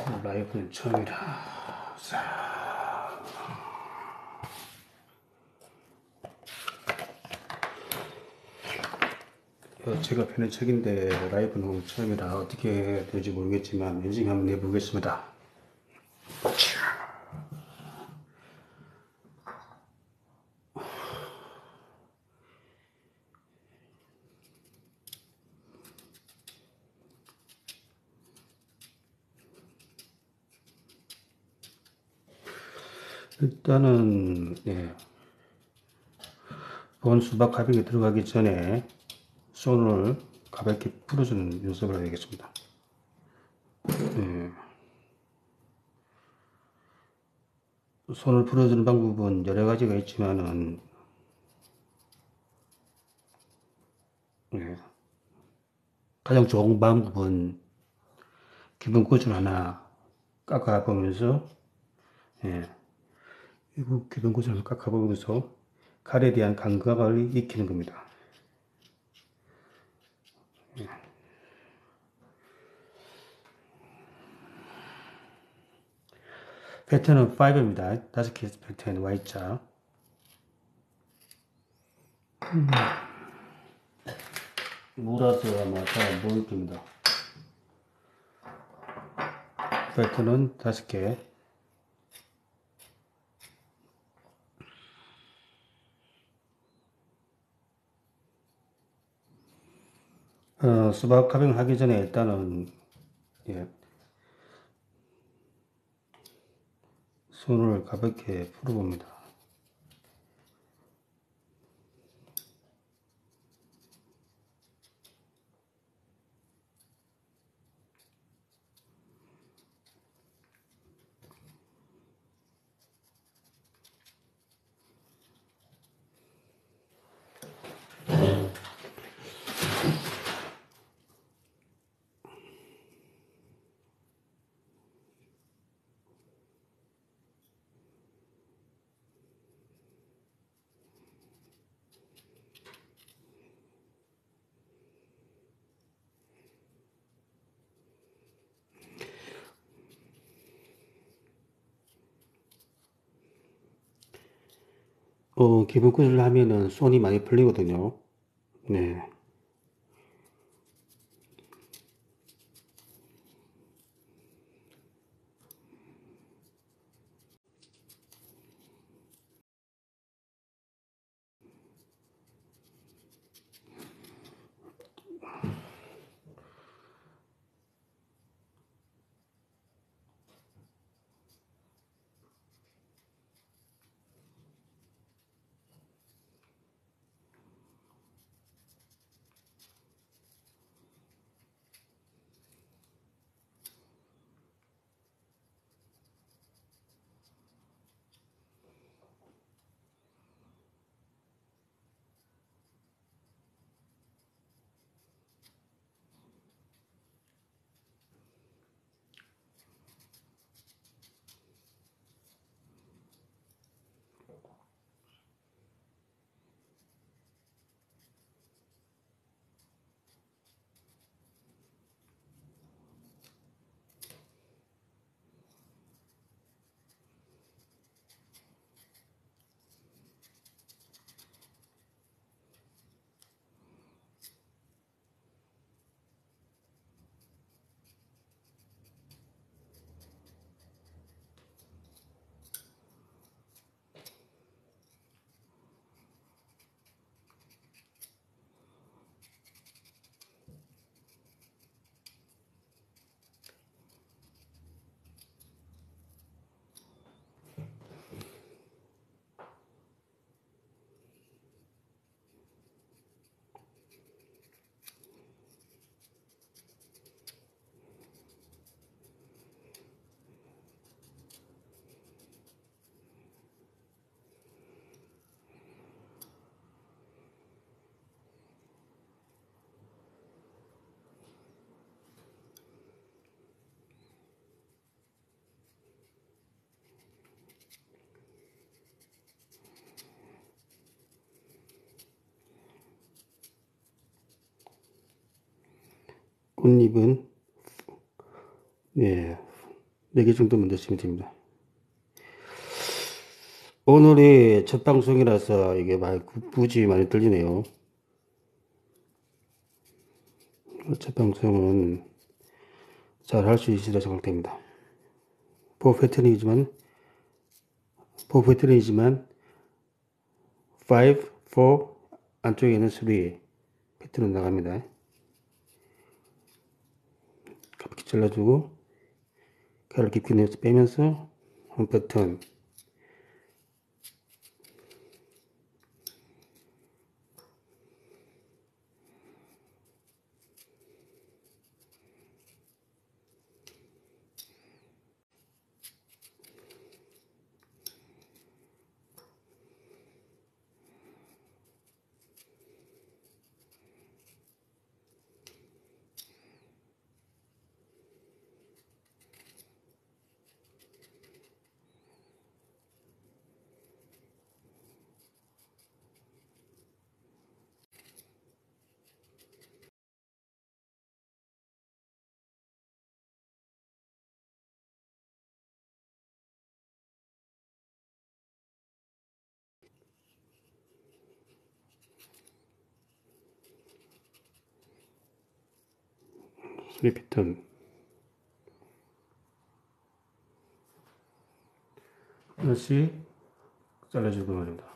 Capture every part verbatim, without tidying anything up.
라이브는 처음이라. 자. 어, 제가 편의 책인데 라이브는 처음이라 어떻게 될지 모르겠지만 열심히 한번 해보겠습니다. 일단은 예, 본 수박 가빙에 들어가기 전에 손을 가볍게 풀어주는 연습을 해야겠습니다. 예. 손을 풀어주는 방법은 여러 가지가 있지만은 예, 가장 좋은 방법은 기본 구줄 하나 깎아보면서 예, 이부 기본 구줄을 깎아보면서 칼에 대한 감각을 익히는 겁니다. 예. 패턴은 오입니다. 다섯 개 패턴 Y자. 음. 몰아서 아마 잘 보일 겁니다. 패턴은 다섯 개. 어, 수박 가빙을 하기 전에 일단은 예, 손을 가볍게 풀어봅니다. 어, 기본 구슬을 하면은 손이 많이 풀리거든요. 네. 꽃잎은 예, 네 개 정도 만드시면 됩니다. 오늘이 첫 방송이라서 이게 많이, 굳이 많이 떨리네요. 첫 방송은 잘 할 수 있으리라 생각됩니다. 포 패턴이지만, 포 패턴이지만, 오, 사, 안쪽에는 삼 패턴은 나갑니다. 가볍게 잘라주고, 칼을 깊게 내서 빼면서, 한 패턴, 삼 패턴, 하나씩 잘라주고 말입니다.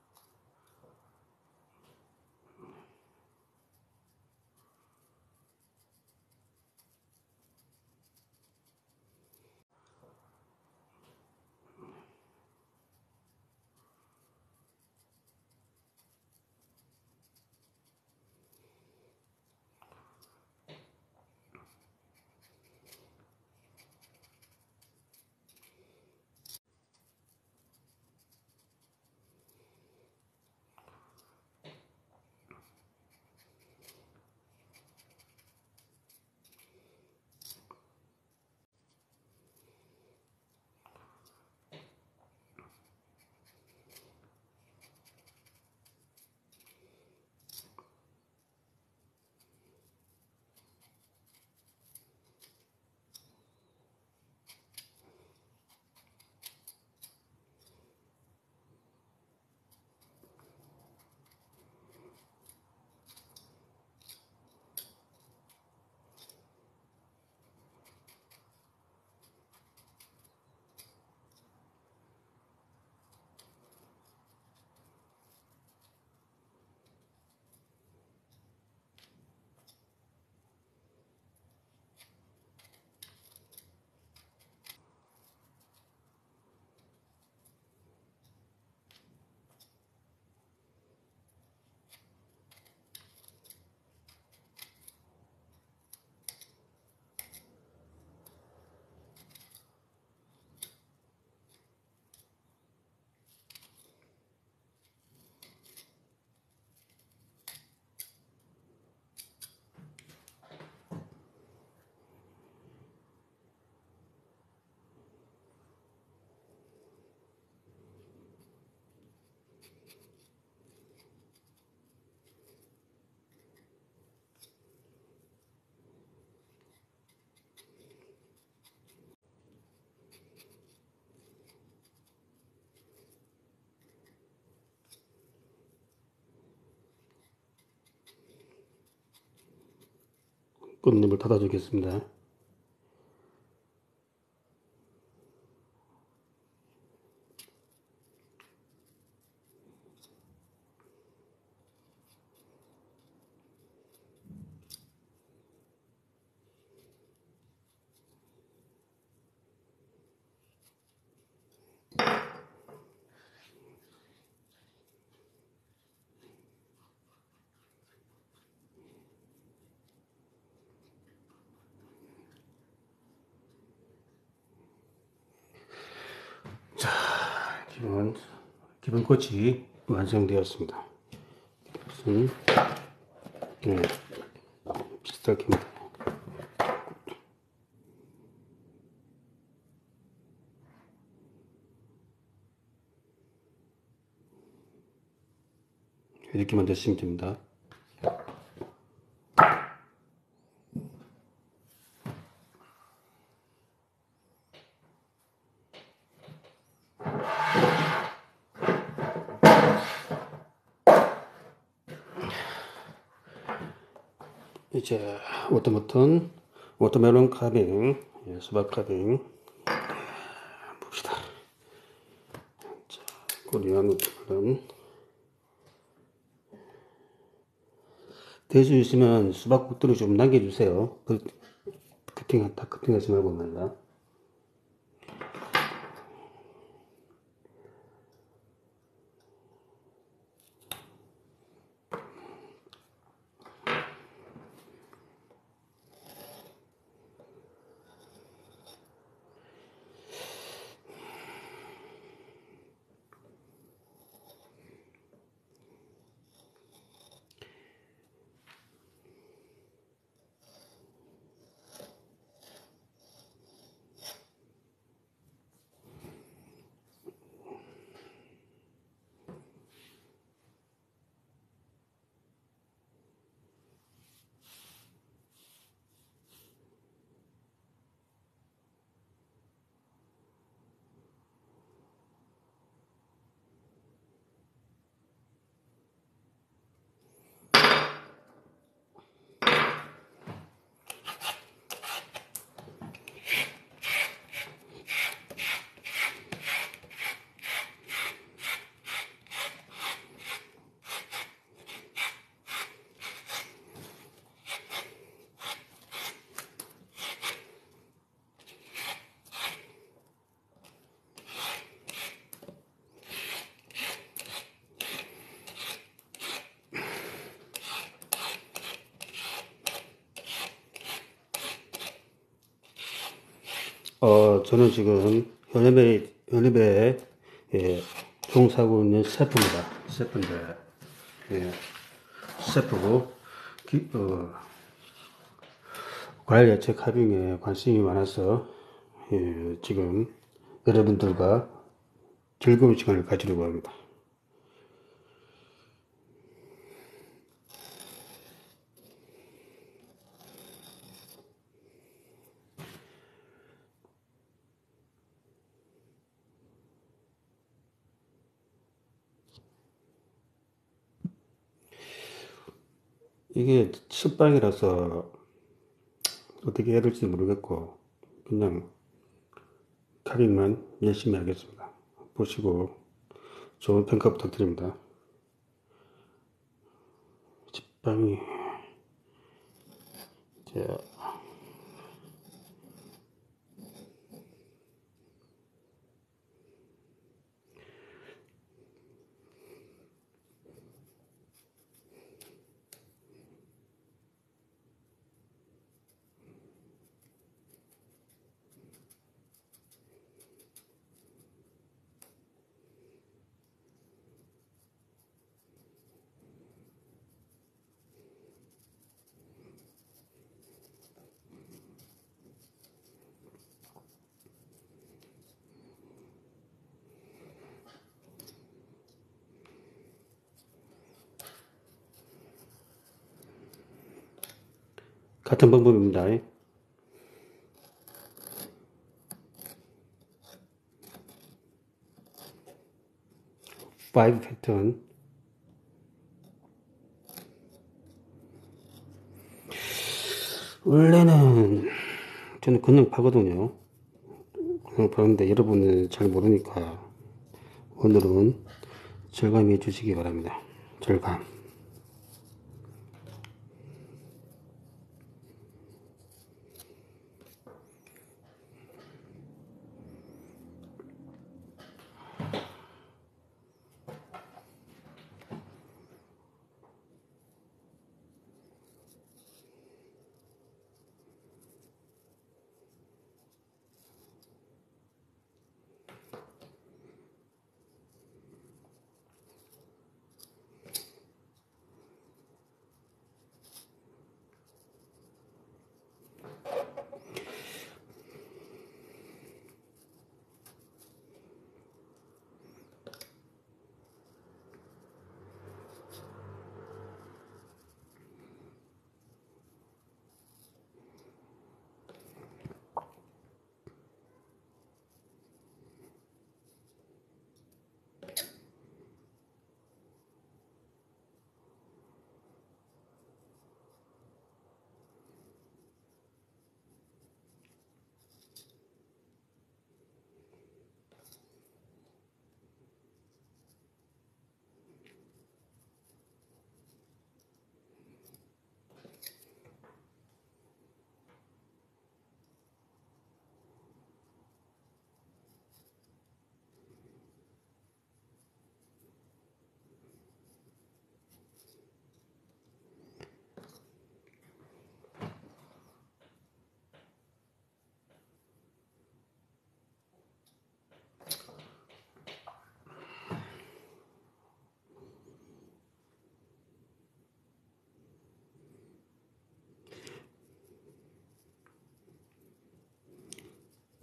꽃잎을 닫아주겠습니다. 기본, 기본 꽃이 완성되었습니다. 이것은, 네, 비슷하게 합니다. 이렇게 만드시면 됩니다. 이제 오토마톤 워터멜론 카빙, 예, 수박 카빙 봅시다. 자, 코리안 워터멜론. 될 수 있으면 수박 꼭두리 좀 남겨주세요. 그, 커팅, 다 커팅하지 말고 말라. 어, 저는 지금 현업에, 현업에, 예, 종사하고 있는 셰프입니다. 셰프인데, 예, 셰프고, 기, 어, 과일 야채 카빙에 관심이 많아서, 예, 지금 여러분들과 즐거운 시간을 가지려고 합니다. 이게 식빵이라서 어떻게 해야 될지 모르겠고, 그냥 카빙만 열심히 하겠습니다. 보시고 좋은 평가 부탁드립니다. 식빵이, 자, 같은 방법입니다. 파이브 패턴. 원래는 저는 그냥 파거든요. 그냥 파는데 여러분은 잘 모르니까 오늘은 절감해 주시기 바랍니다. 절감.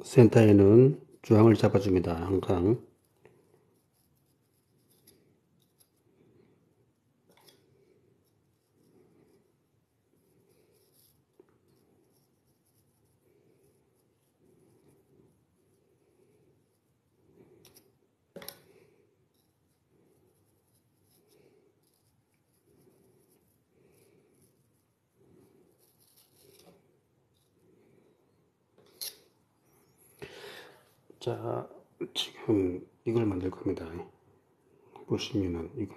센터에는 중앙을 잡아줍니다. 항상. 자, 지금 이걸 만들 겁니다. 보시면은 이거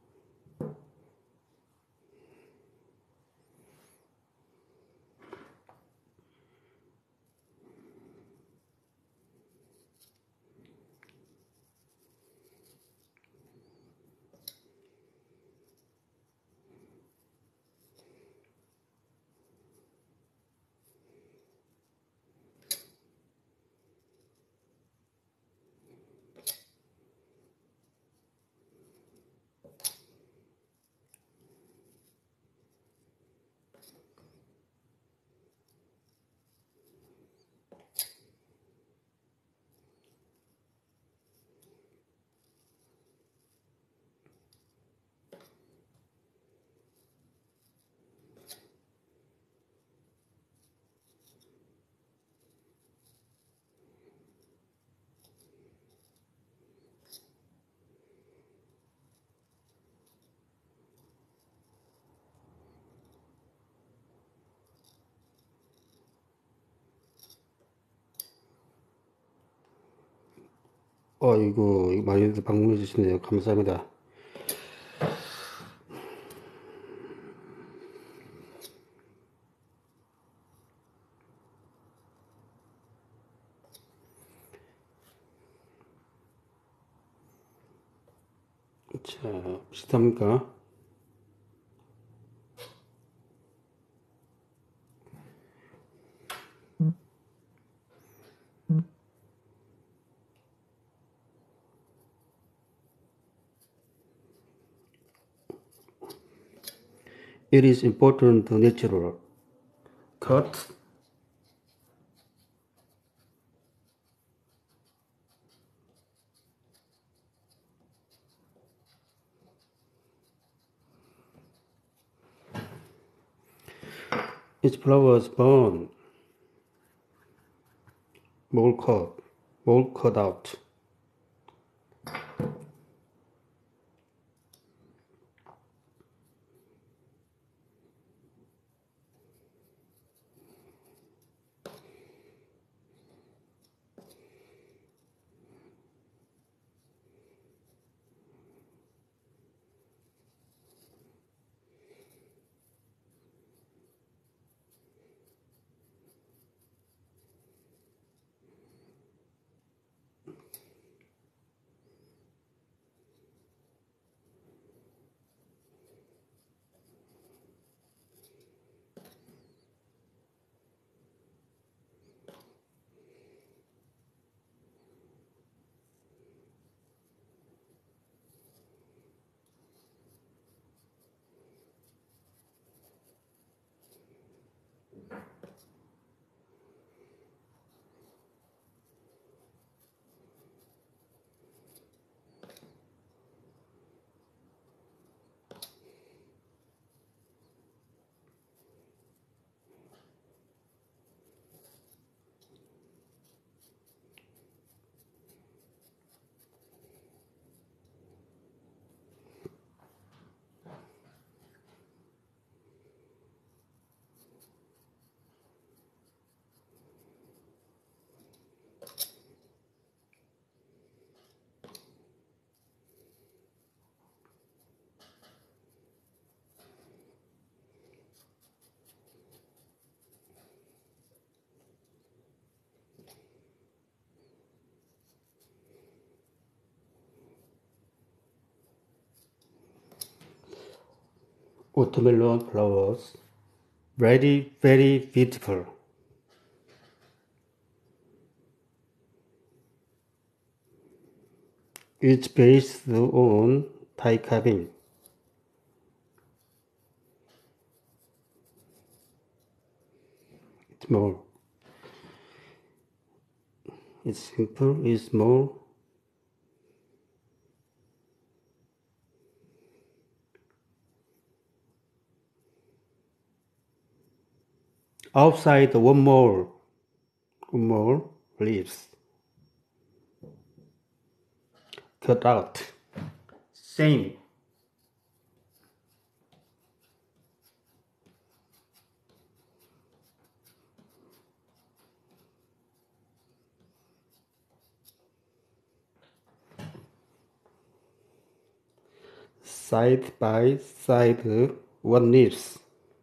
어이구 많이들 방문해 주시네요. 감사합니다. 자, 비슷합니까? It is important to natural cut. Its flowers burn, more cut, more cut out. Watermelon flowers, very, very beautiful. It's based on Thai carving. It's more. It's simple, it's small. Outside one more, one more leaves. Cut out. Same. Side by side, one leaves.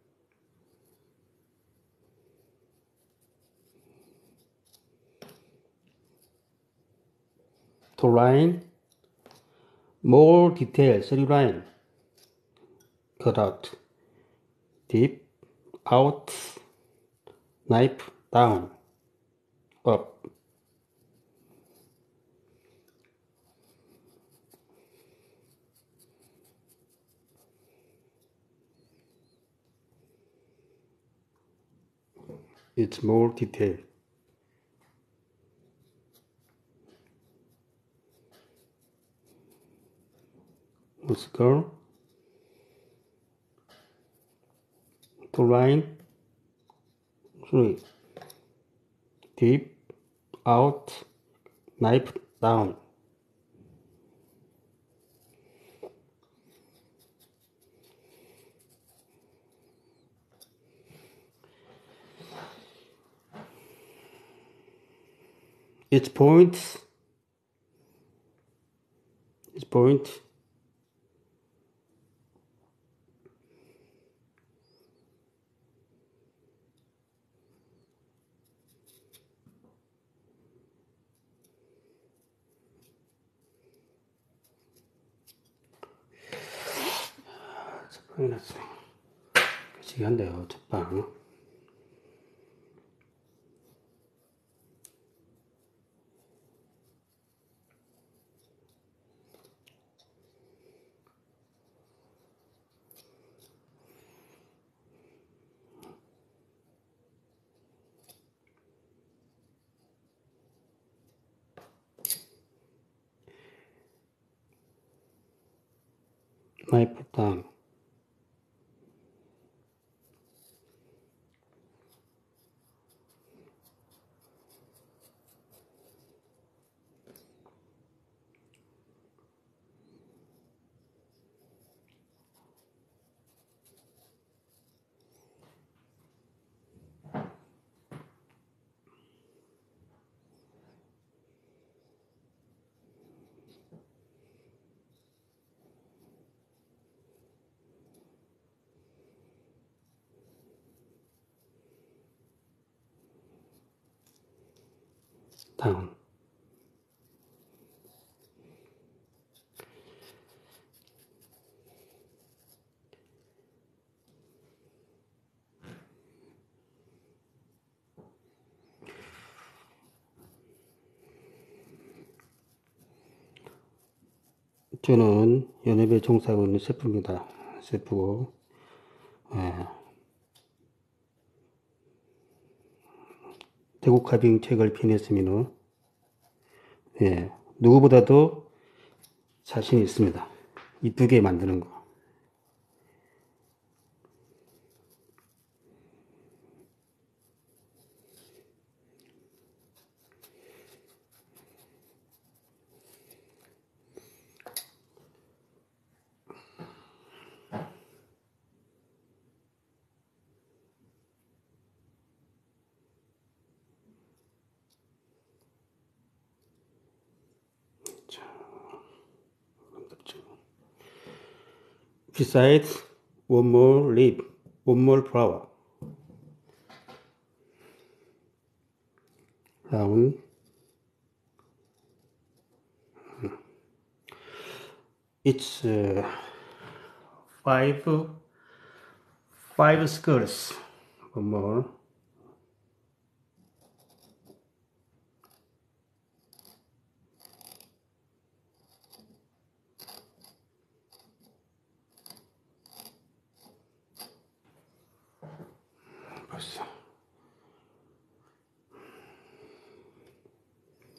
Two line, more detail, three line. Cut out. Deep, out, knife, down, up. It's more detail. Let's go. Two line, three. Deep, out, knife, down. Its points, its point. 첫방이 났어. 그치기 한데요, 첫방. 나이프 다운. 다운. 저는 연예부에 종사하고 있는 셰프입니다. 셰프고, 예. 대구 카빙 책을 펴냈으면, 예, 누구보다도 자신이 있습니다. 이쁘게 만드는 거. 자, besides one more leaf, one more flower. 다운. It's uh, five five squares. One more. 벌써.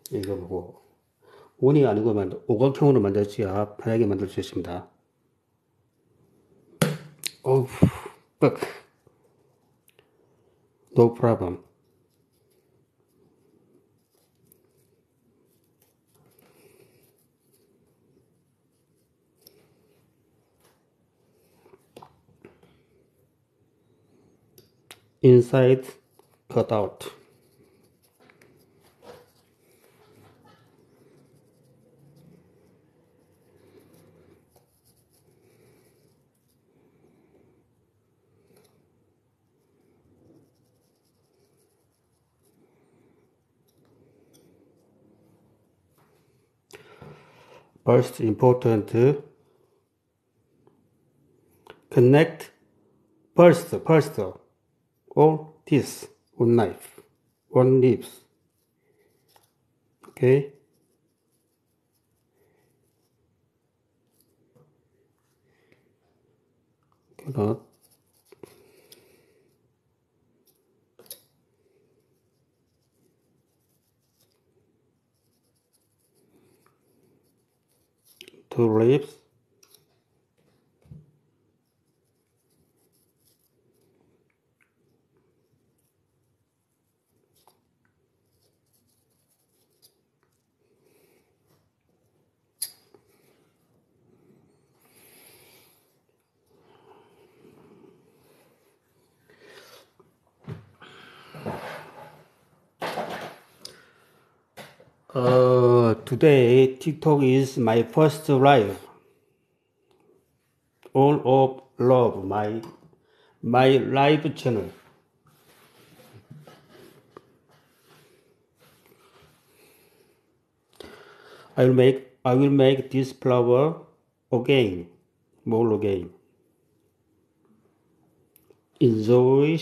이거 보고 원이 아니고 만들, 오각형으로 만들어야 편하게 만들 수 있습니다. 어우, 뻑. No problem. Inside cut out. First important connect first first all this one knife one leaves. Okay. Cannot. Two leaves. Uh, today TikTok is my first live. All of love my my live channel. I will make I will make this flower again, more again. Enjoy.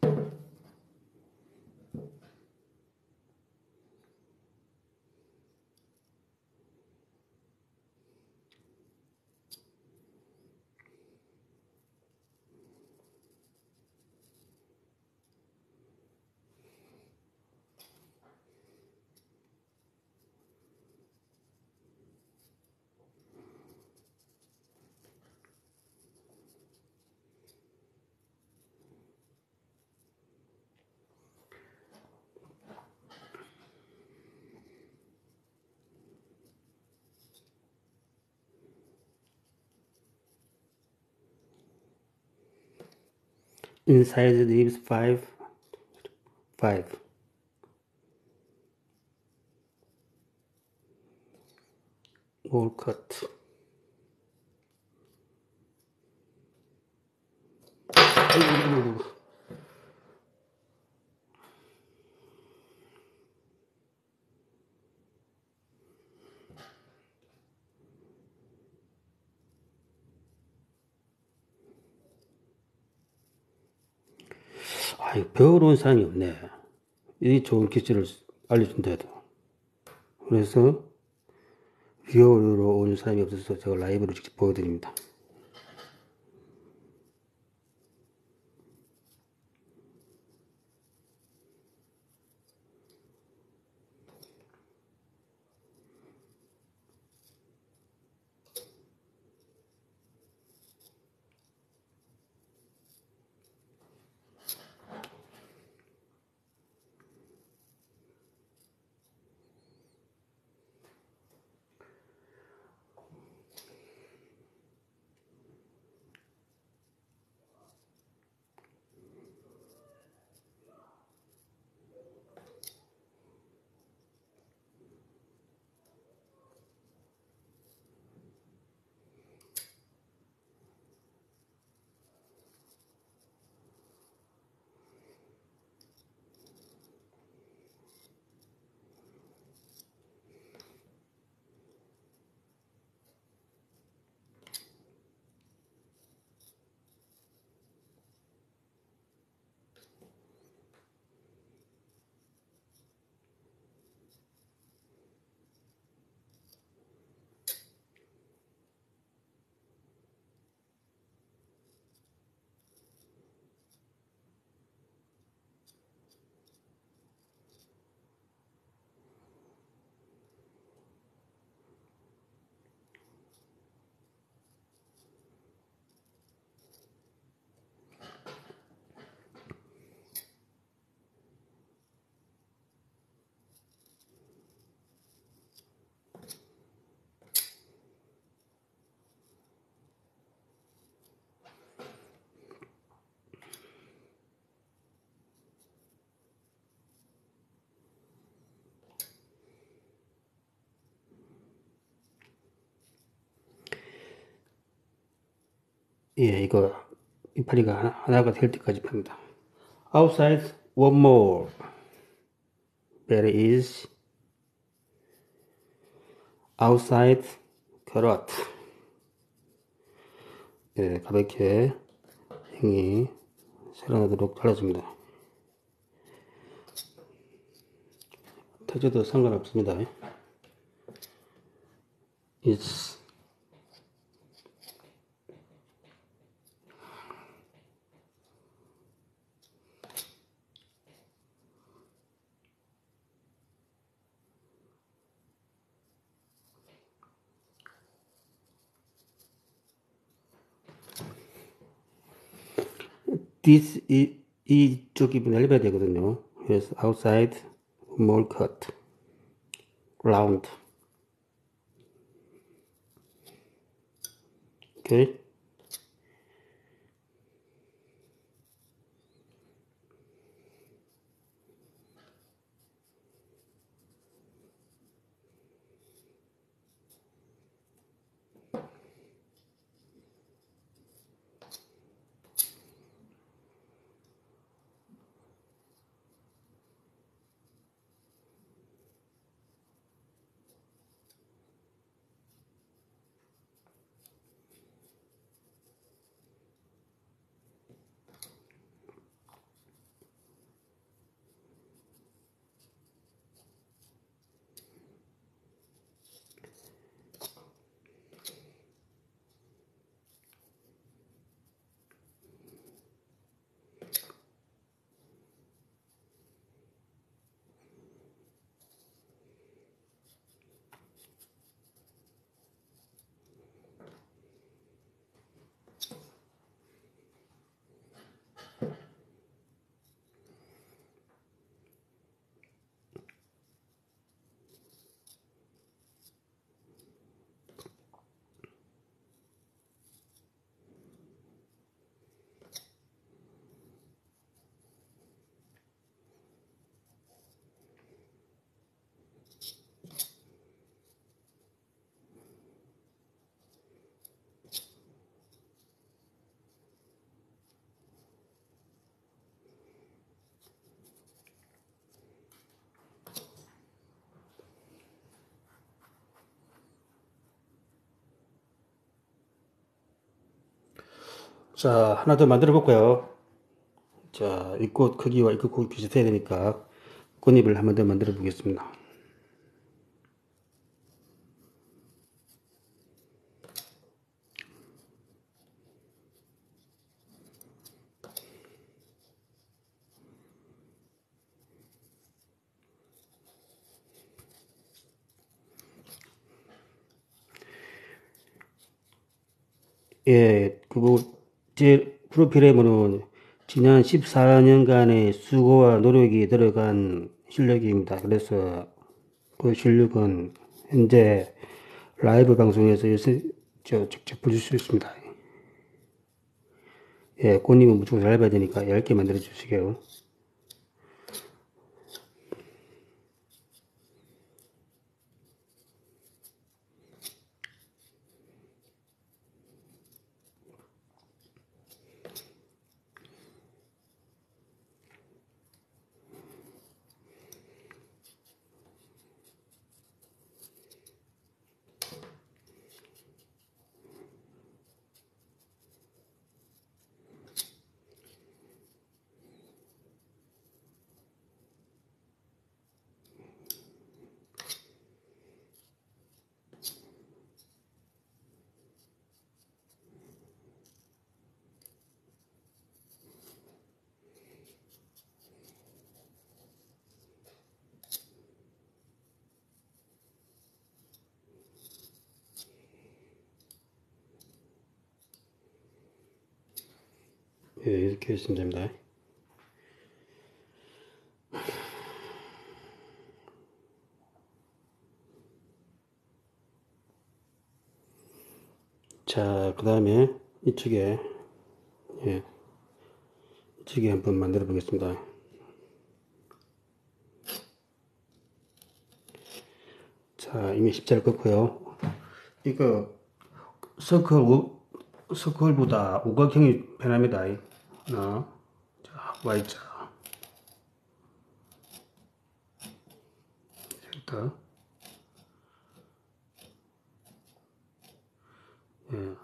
Inside leaves five, five. All cut. 아, 배우러 사람이 없네. 이 좋은 기술을 알려준다해도. 그래서 배우러 온 사람이 없어서 제가 라이브로 직접 보여드립니다. 예, 이거 이파리가 하나, 하나가 될 때까지 팝니다. Outside one more. There is outside carrot. 예, 가볍게 행이 살아나도록 잘라줍니다. 터져도 상관없습니다. It's this 이, 이쪽 부분 얇아야 되거든요. 그래서 outside more cut round. 오케이. 자, 하나 더 만들어 볼까요? 자, 이 꽃 크기와 이 꽃 크기 비슷해야 되니까 꽃잎을 한 번 더 만들어 보겠습니다. 예, 그거 제 프로필에 보면 지난 십사 년간의 수고와 노력이 들어간 실력입니다. 그래서 그 실력은 현재 라이브 방송에서 요새 저 직접 보실 수 있습니다. 예, 꽃잎은 무조건 잘 봐야 되니까 얇게 만들어 주시게요. 예, 이렇게 했으면 됩니다. 자, 그 다음에 이쪽에, 예, 이쪽에 한번 만들어 보겠습니다. 자, 이미 십자를 껐고요. 이거 서클 스컬보다 오각형이 편합니다. 하나, 자, Y자, 센터, 예.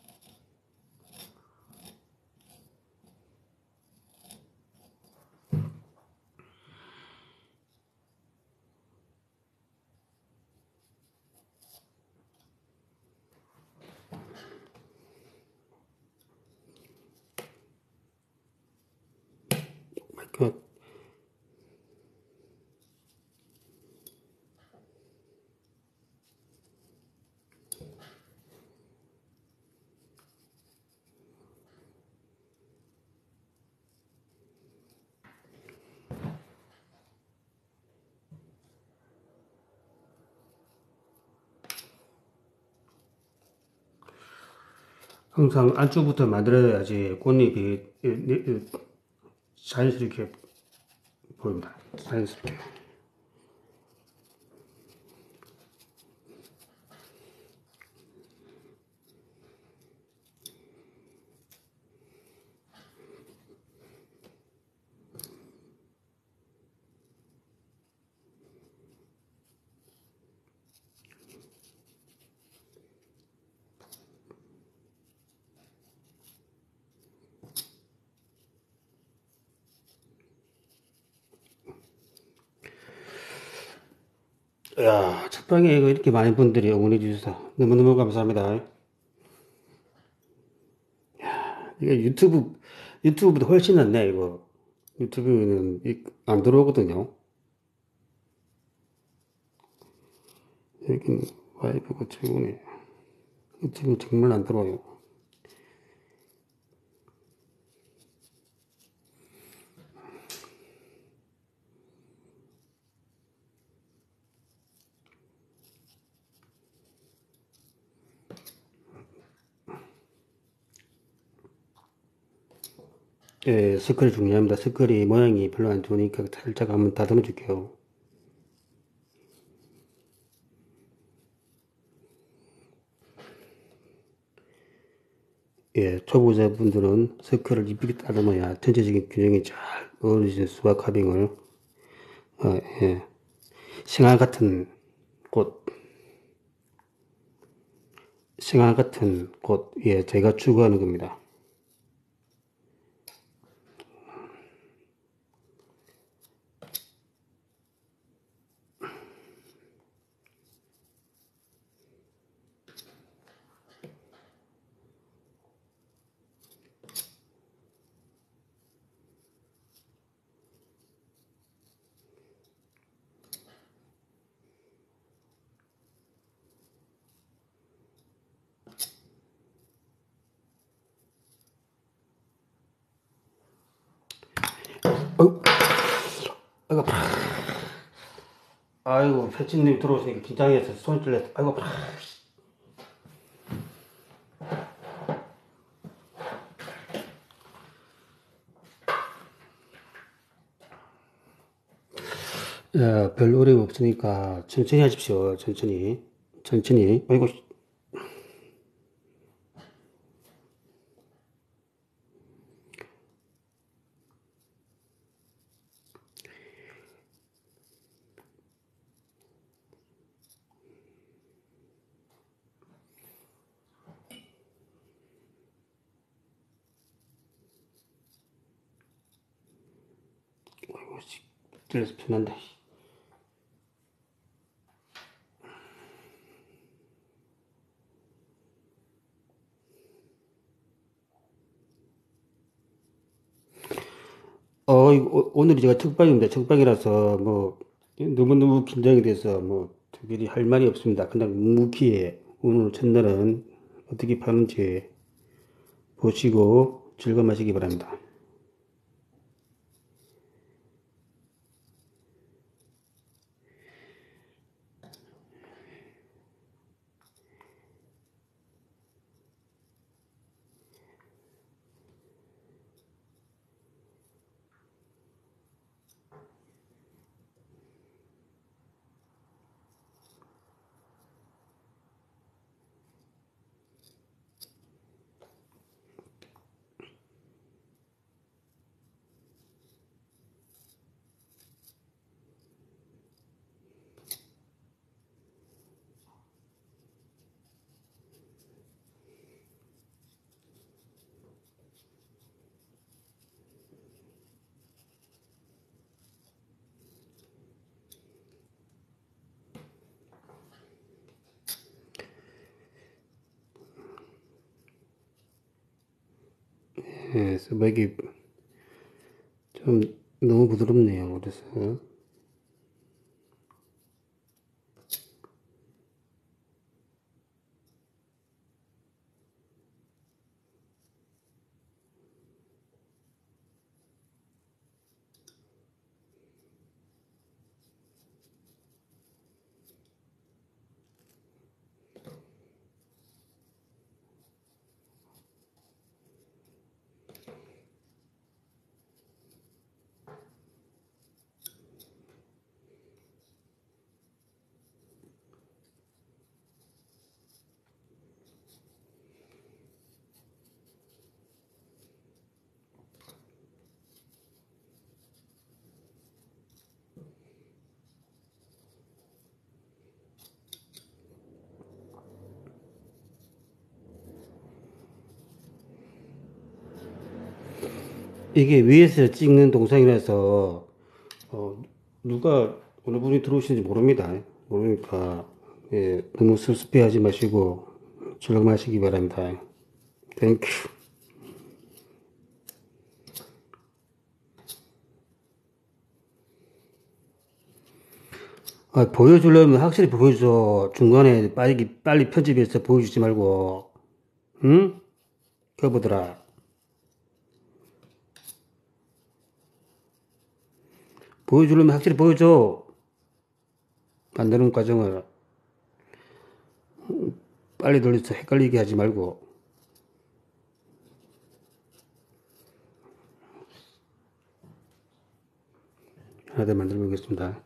끝. 항상 안쪽부터 만들어야지 꽃잎이 자연스럽게 보입니다. 자연스럽게. 야, 첫방에 이거 이렇게 많은 분들이 응원해 주셔서 너무너무 감사합니다. 이게 유튜브, 유튜브보다 훨씬 낫네, 이거. 유튜브는 이- 안 들어오거든요. 여긴 와이프가 최고네. 유튜브는 정말 안 들어와요. 예, 스컬이 중요합니다. 스컬이 모양이 별로 안 좋으니까 살짝 한번 다듬어 줄게요. 예, 초보자분들은 스컬을 이쁘게 다듬어야 전체적인 균형이 잘 어우러지는 수학 합병을, 어, 예, 생활 같은 꽃, 생활 같은 꽃, 예, 제가 추구하는 겁니다. 어, 아이고, 아이고, 패치님 들어오시니까 긴장해서 손이 떨렸어. 아이고, 야, 별 어려움 없으니까 천천히 하십시오. 천천히. 천천히. 아이고, 아이고, 씨, 떨려서 편한데. 어, 이거, 오- 오늘이 제가 특방입니다. 특방이라서 뭐, 너무너무 긴장이 돼서 뭐, 특별히 할 말이 없습니다. 그냥 묵묵히 오늘 첫날은 어떻게 파는지 보시고 즐거움하시기 바랍니다. 예, 서백이 좀 너무 부드럽네요. 그래서 이게 위에서 찍는 동상이라서 어, 누가 어느 분이 들어오시는지 모릅니다. 모르니까 예, 너무 섭섭해하지 마시고 즐거마시기 바랍니다. 땡큐. 아, 보여주려면 확실히 보여줘. 중간에 빨리, 빨리 편집해서 보여주지 말고. 응? 여보들아. 보여주려면 확실히 보여줘. 만드는 과정을. 빨리 돌려서 헷갈리게 하지 말고. 하나 더 만들어 보겠습니다.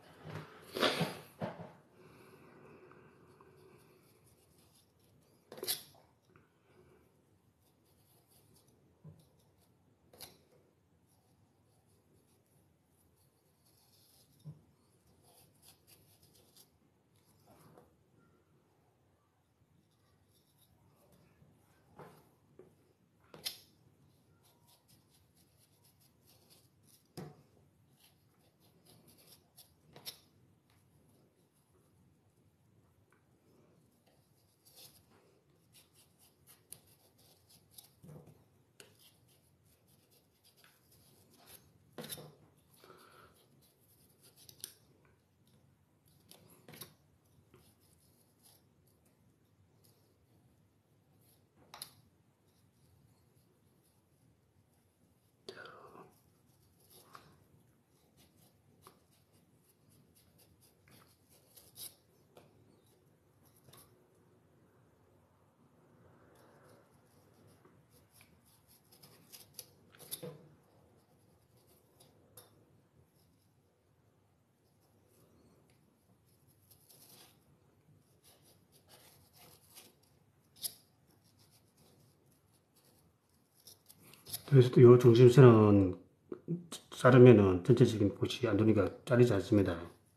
그래서 또 요 중심선은 자르면은 전체적인 곳이 안도니까 자르지 않습니다.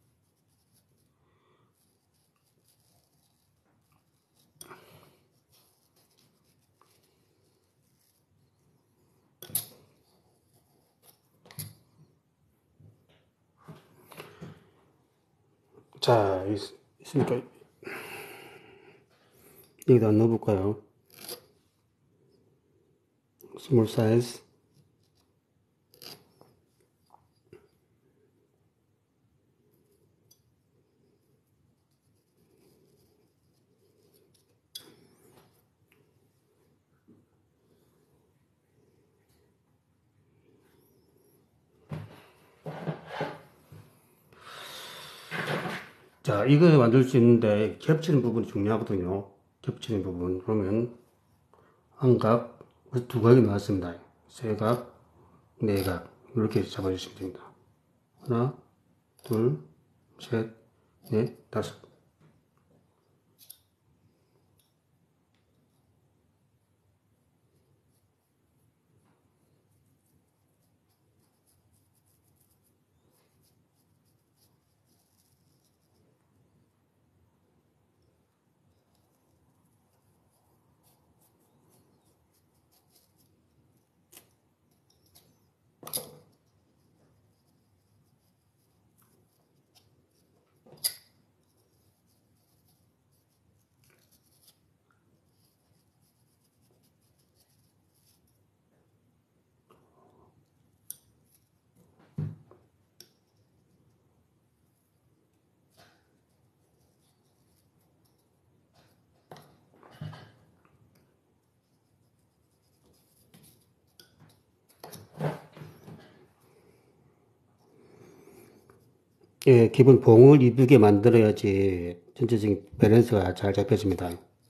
자, 있, 있으니까 여기다 넣어볼까요? 스몰 사이즈. 자, 이거 만들 수 있는데 겹치는 부분이 중요하거든요. 겹치는 부분. 그러면 한 각, 두 각이 나왔습니다. 세 각, 네 각. 이렇게 잡아주시면 됩니다. 하나, 둘, 셋, 넷, 다섯. 예, 기본 봉을 이쁘게 만들어야지 전체적인 밸런스가 잘 잡혀집니다.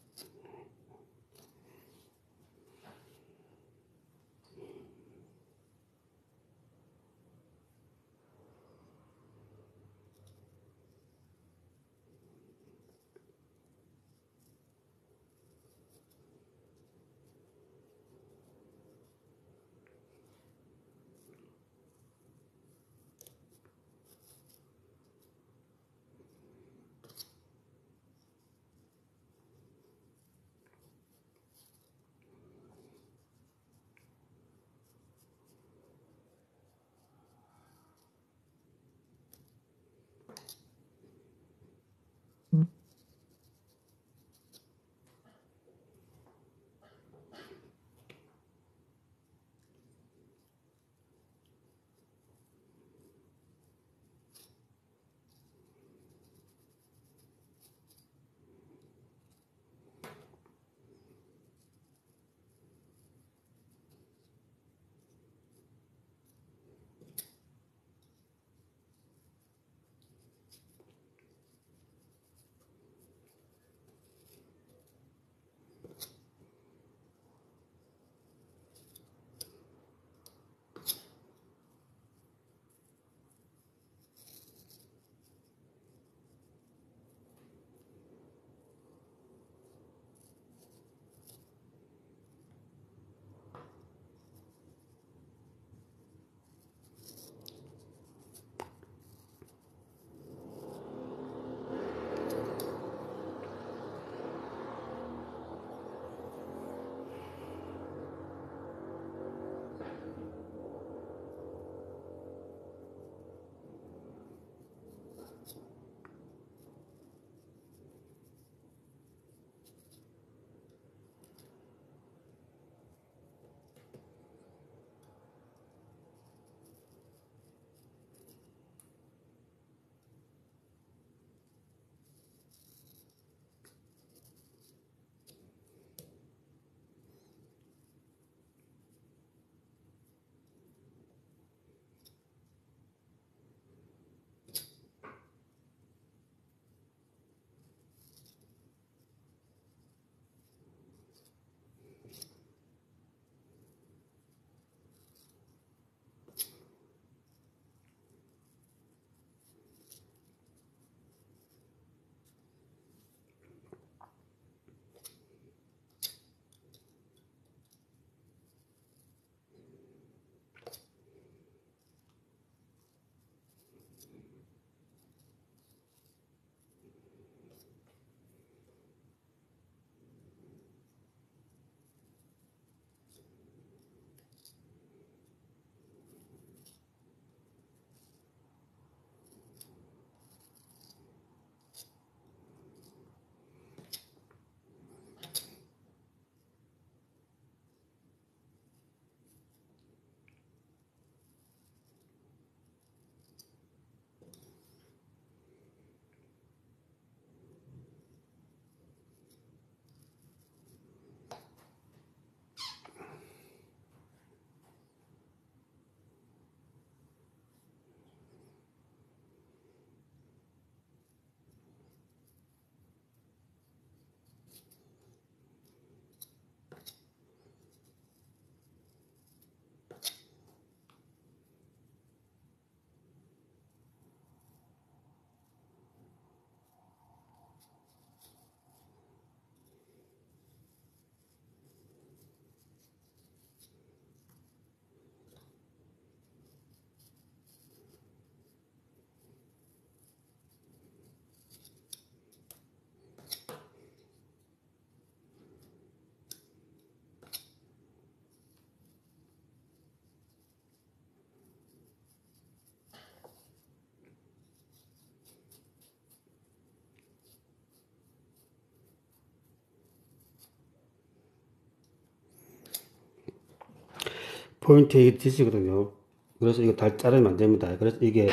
포인트 이 디스거든요. 그래서 이거 달 자르면 안 됩니다. 그래서 이게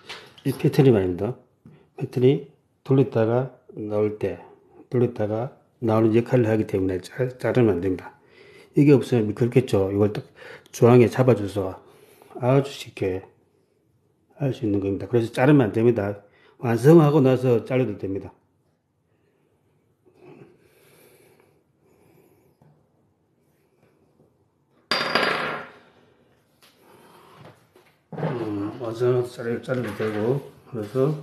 이 패턴이 말입니다. 패턴이 돌렸다가 나올 때, 돌렸다가 나오는 역할을 하기 때문에 자, 자르면 안 됩니다. 이게 없으면 그렇겠죠. 이걸 딱 중앙에 잡아줘서 아주 쉽게 할 수 있는 겁니다. 그래서 자르면 안 됩니다. 완성하고 나서 자르도 됩니다. 음, 완성해서 자르, 자르도 되고, 그래서,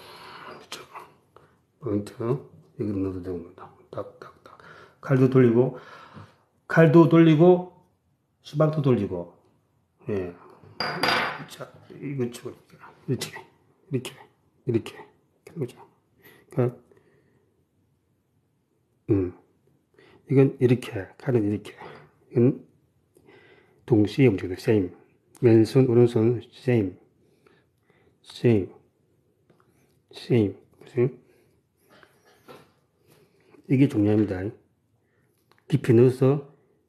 포인트, 여기 넣어도 됩니다. 딱, 딱, 딱. 칼도 돌리고, 칼도 돌리고, 수박도 돌리고, 예. 자, 이건 좀, 이렇게, 이렇게, 이렇게, 그러죠. 그러니까, 음, 이건 이렇게, 칼은 이렇게, 이건 동시에 움직여요. same. 왼손, 오른손, same, same, same. 그치? 이게 중요합니다. 깊이 넣어서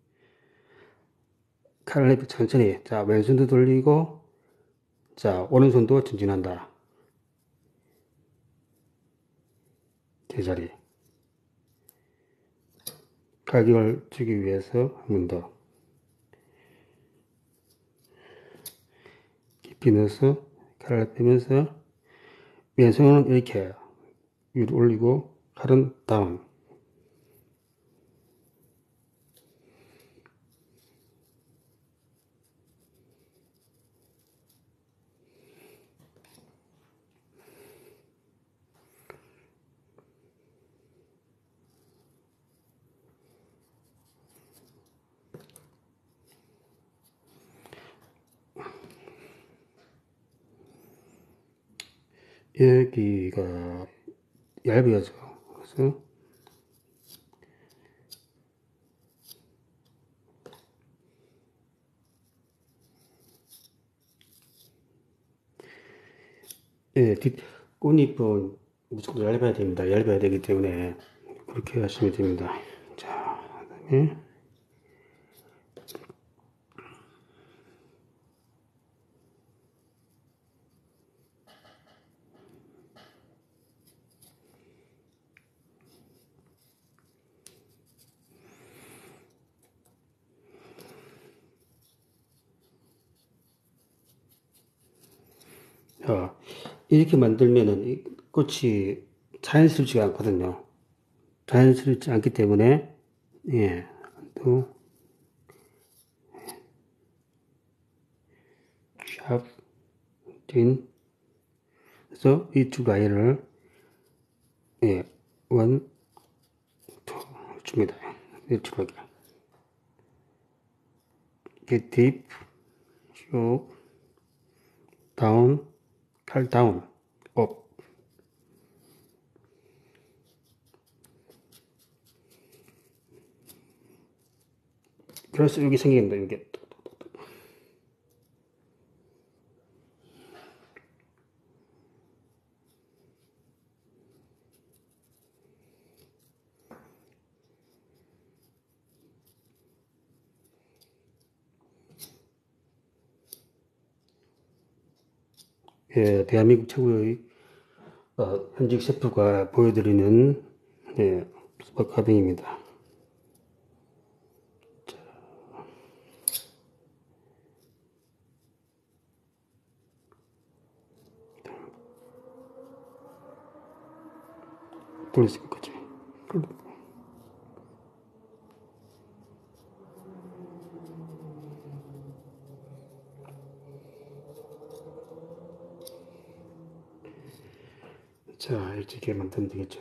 칼을 천천히, 자, 왼손도 돌리고, 자, 오른손도 전진한다. 제자리. 가격을 주기 위해서 한 번 더. 깊이 넣어서 칼을 빼면서 왼손은 이렇게 위로 올리고 칼은 다운. 여기가 얇아서 그래서 예, 뒷 꽃잎은 무조건 얇아야 됩니다. 얇아야 되기 때문에 그렇게 하시면 됩니다. 자, 그다음에 자, 이렇게 만들면은 이 꽃이 자연스럽지가 않거든요. 자연스럽지 않기 때문에 예, 또 샵, 딘 그래서 이 두 라인을 예, 원, 투 줍니다. 이쪽으로 get deep, 쭉, 다운, 칼 다운, 업. 그래서 여기 생긴다, 이게. 예, 대한민국 최고의 어, 현직 셰프가 보여드리는 예, 수박 가빙입니다. 돌리실 거지. 자, 이렇게 만들면 되겠죠.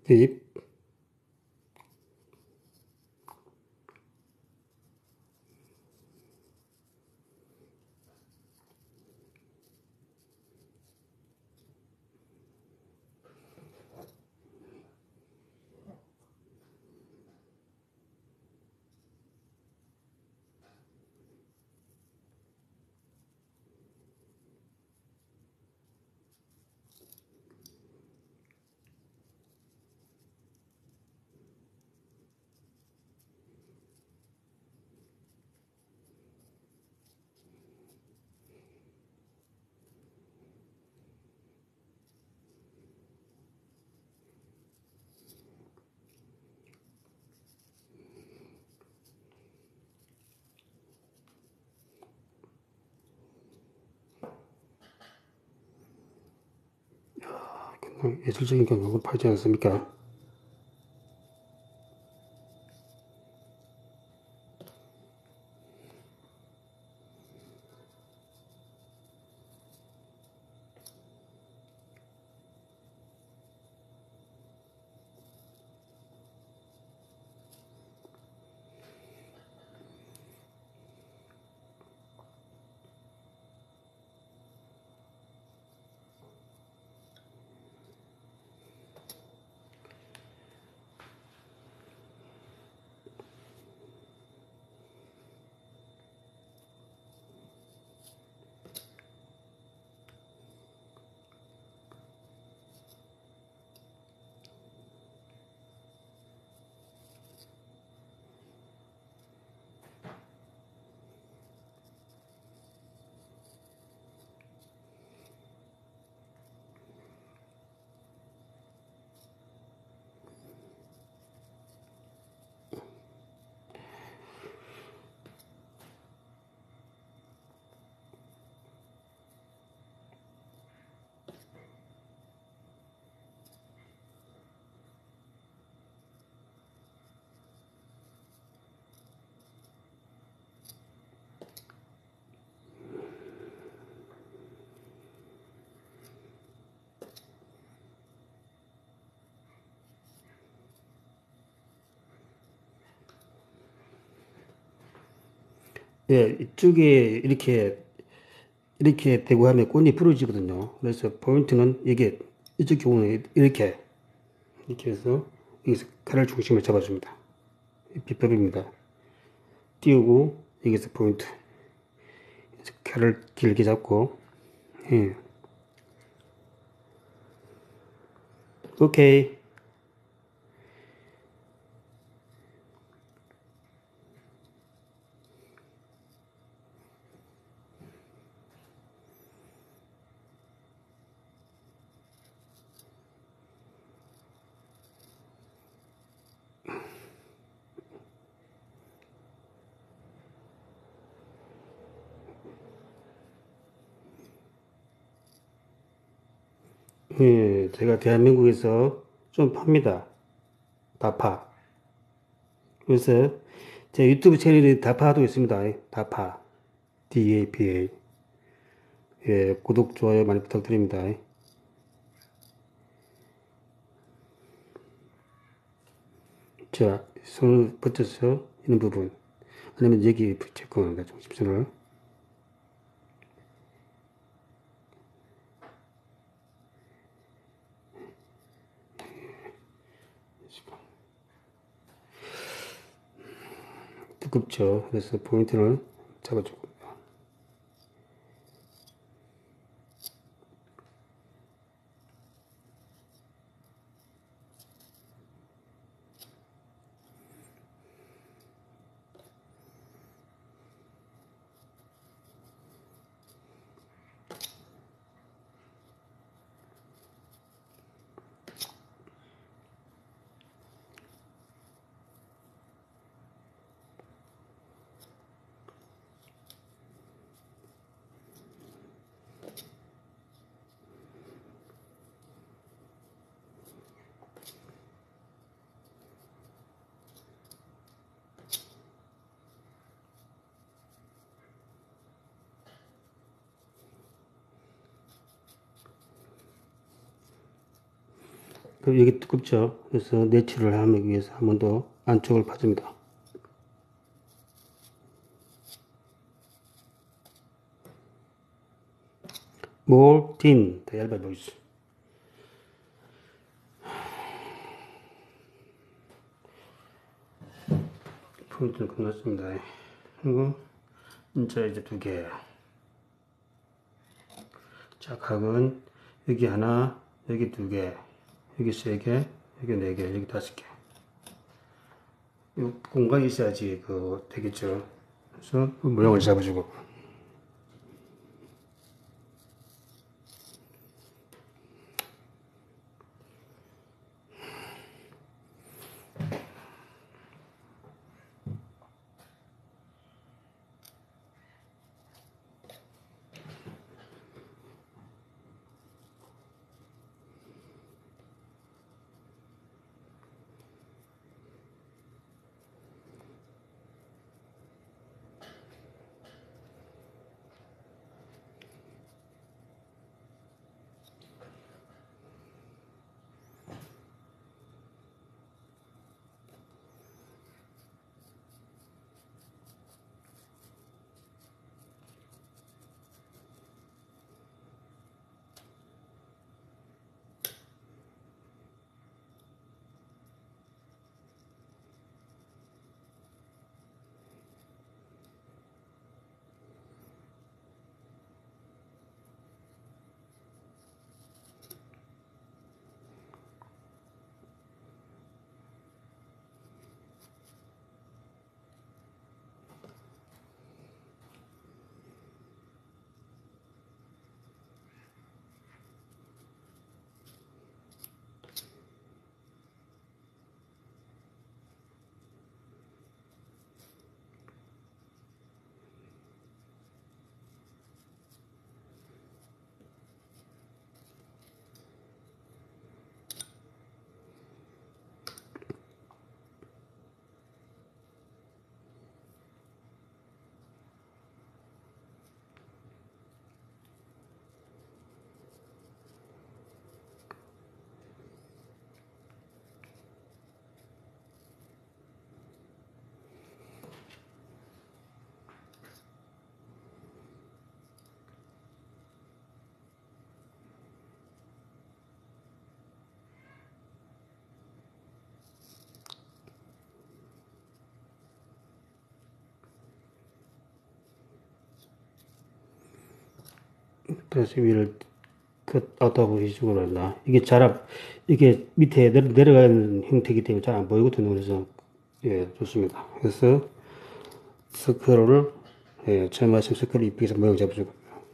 대입. 예술적인 경험을 파지 않습니까? 예, 이쪽에 이렇게 이렇게 대고 하면 꽃이 부러지거든요. 그래서 포인트는 이게 이쪽 경우는 이렇게 이렇게 해서 여기서 칼을 중심을 잡아줍니다. 비법입니다. 띄우고 여기서 포인트. 칼을 길게 잡고 예. 오케이. 예, 제가 대한민국에서 좀 팝니다. 다파. 그래서 제 유튜브 채널이 다파도 있습니다. 다파. 다파. 예, 구독, 좋아요 많이 부탁드립니다. 자, 손을 붙여서 있는 부분. 아니면 여기 붙였거나 중심선을. 두껍죠. 그래서 포인트를 잡아주고. 그 여기 두껍죠. 그래서 내추럴 하기 위해서 한 번 더 안쪽을 파줍니다. more thin, 더 얇아 보이죠. 포인트는 끝났습니다. 그리고 인자 이제 두 개. 자, 각은 여기 하나, 여기 두 개, 여기 세 개, 여기 네 개, 여기 다섯 개. 이 공간이 있어야지 그 되겠죠. 그래서 모양을 잡아주고. 그래서 위를 그 아웃하고 식으로 한다. 이게 잘, 이게 밑에 내려, 내려가는 형태이기 때문에 잘 안 보이거든요. 그래서, 예, 좋습니다. 그래서, 스크롤을, 예, 처음 말씀 스크롤 이쁘게 해서 모양 잡아주고.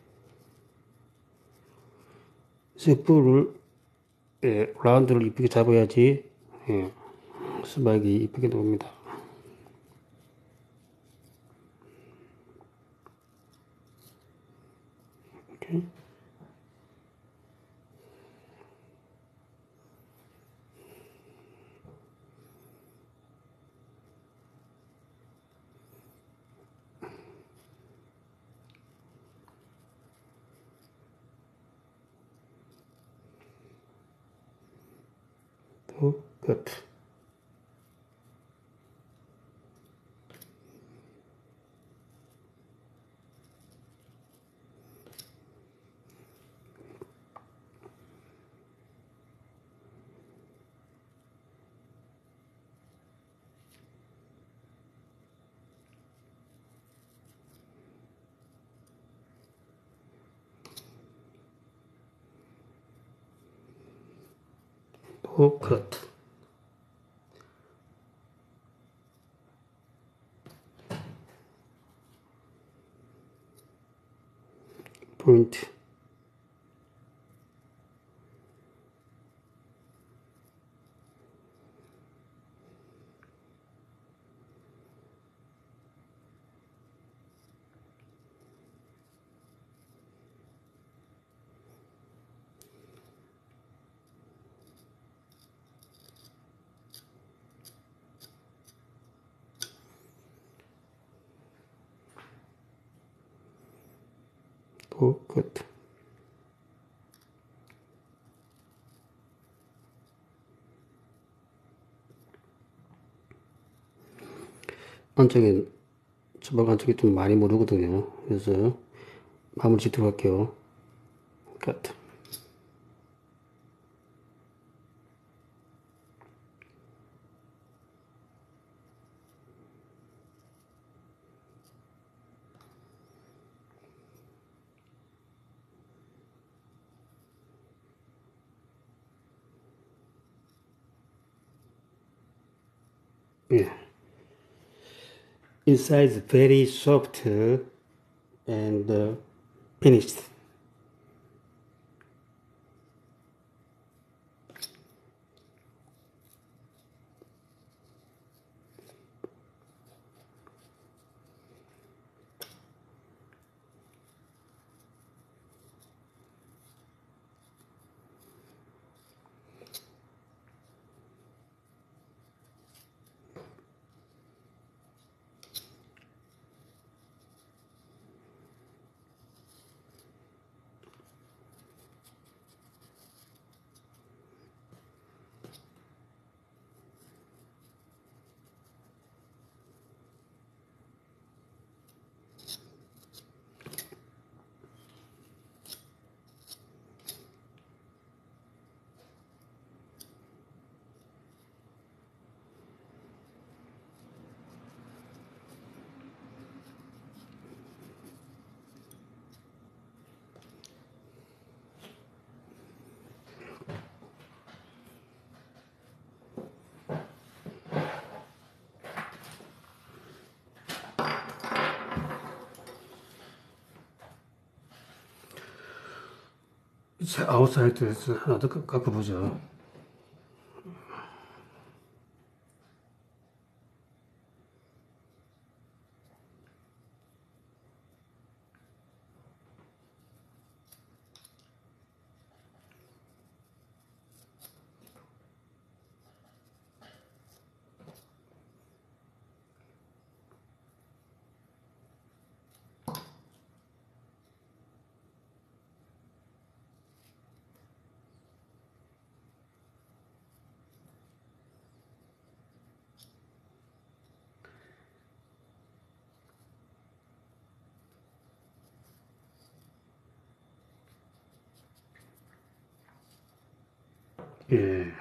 스크롤을, 예, 라운드를 이쁘게 잡아야지, 예, 스박이 이쁘게 나옵니다. 이렇게. 또, 끝. 또, 끝. 포인트. 또, 끝. 안쪽에, 처박 안쪽에 좀 많이 모르거든요. 그래서 마무리 짓도록 할게요. 끝. 예. Inside is very soft and uh, finished. 이제 아웃사이드에서 하나 더 깎아보죠. 예.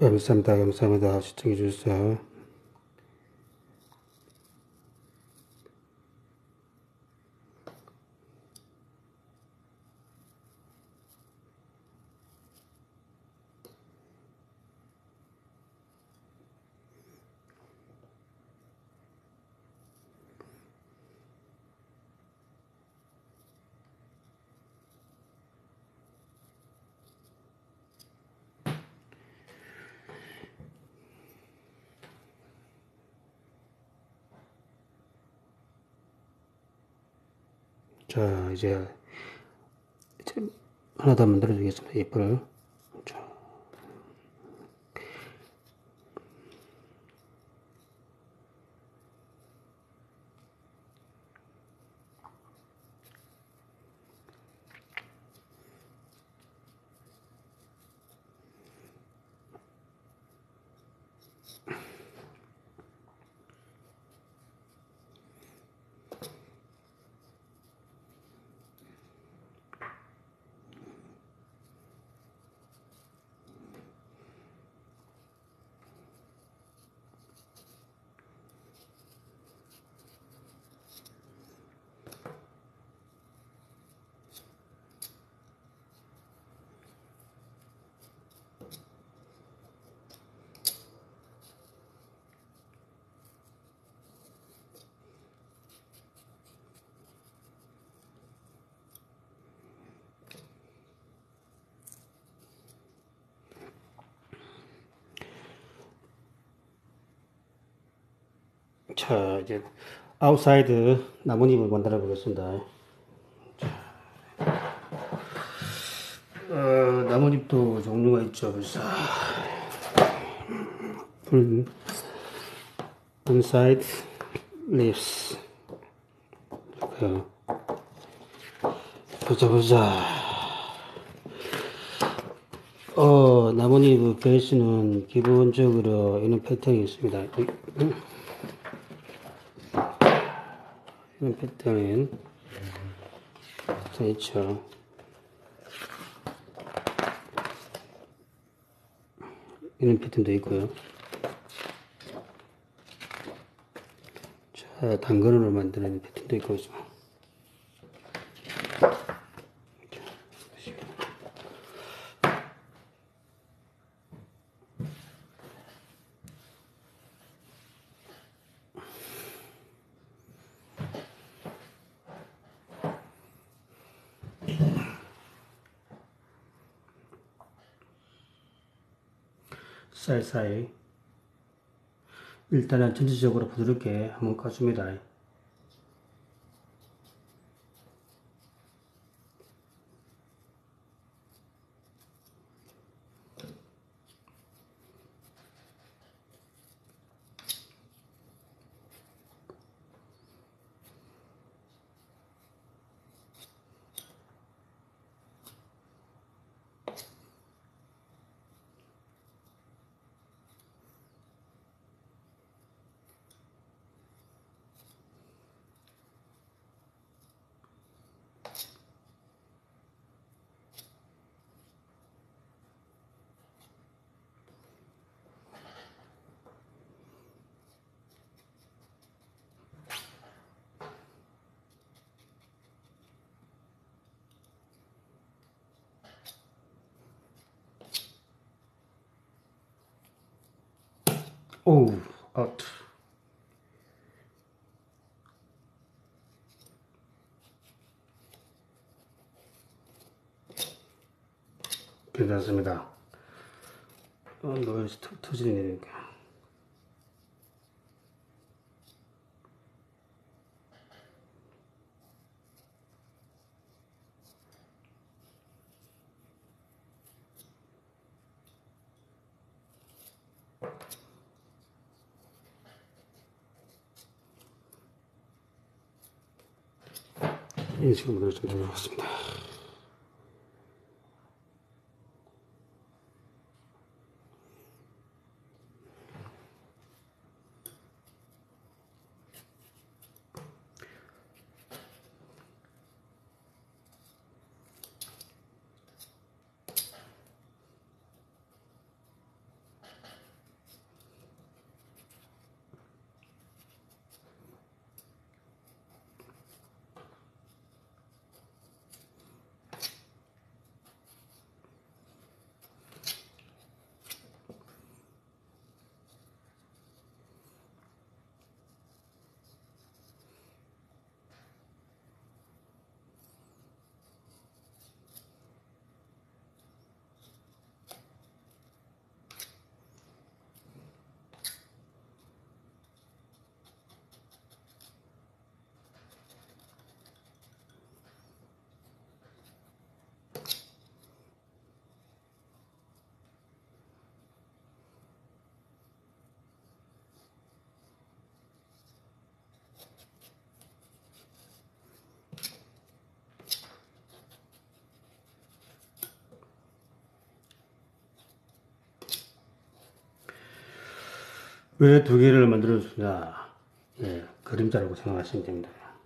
감사합니다. 감사합니다. 시청해 주셔서. 자, 이제 하나 더 만들어 주겠습니다. 예쁘를. 자, 이제 아웃사이드 나뭇잎을 만들어 보겠습니다. 어, 나뭇잎도 종류가 있죠. 그래서 풀 inside leaves. 그, 보자 보자. 어, 나뭇잎 베이스는 기본적으로 이런 패턴이 있습니다. 이런 패턴은 패턴 있죠. 이런 패턴도 있고요. 자, 당근으로 만드는 패턴도 있고 있어. 사이사이 일단은 전체적으로 부드럽게 한번 까줍니다. 오우, 아웃. 괜찮습니다. 어, 노이즈 터지니까. 인식을 좀 해보겠습니다. 왜 두 개를 만들어주냐? 예, 그림자라고 생각하시면 됩니다.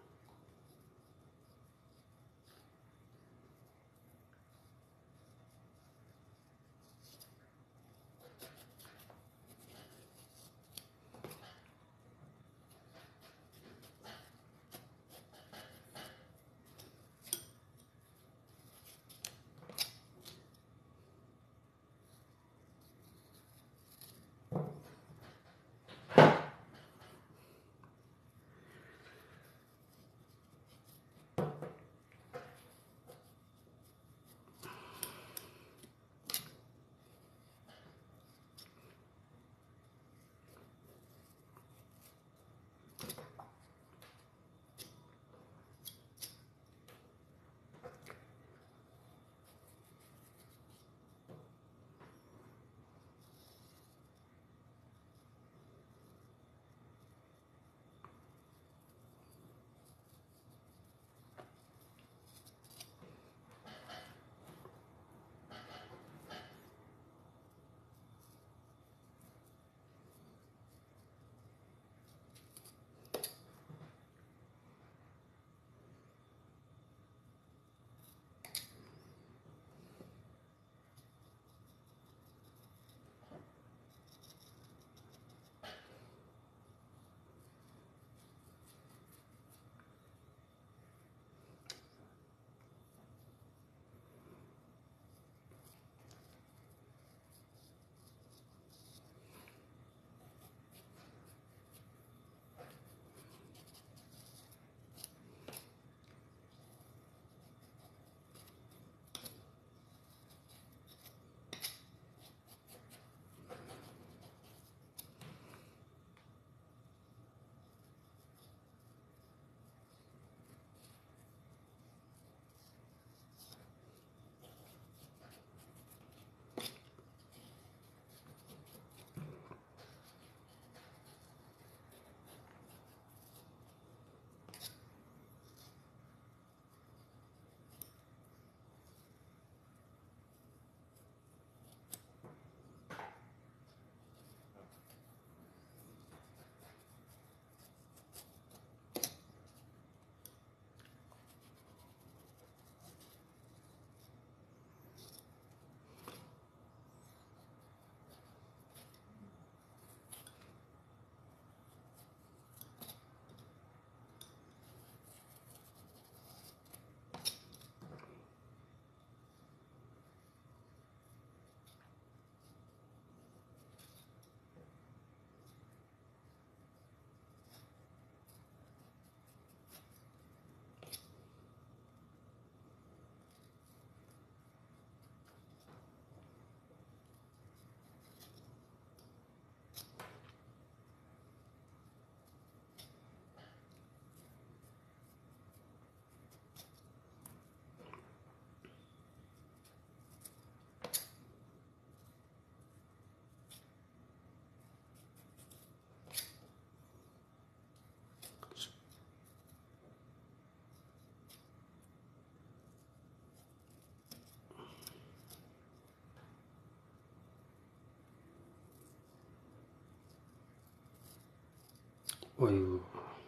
어휴,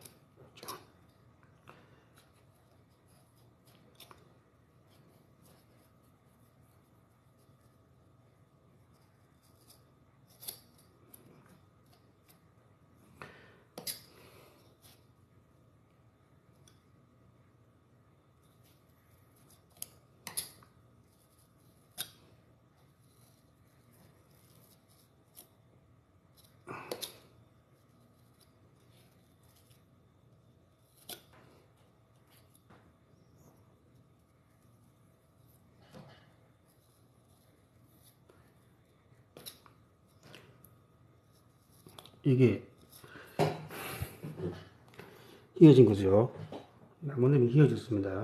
이게 휘어진 거죠. 나무늘이 휘어졌습니다.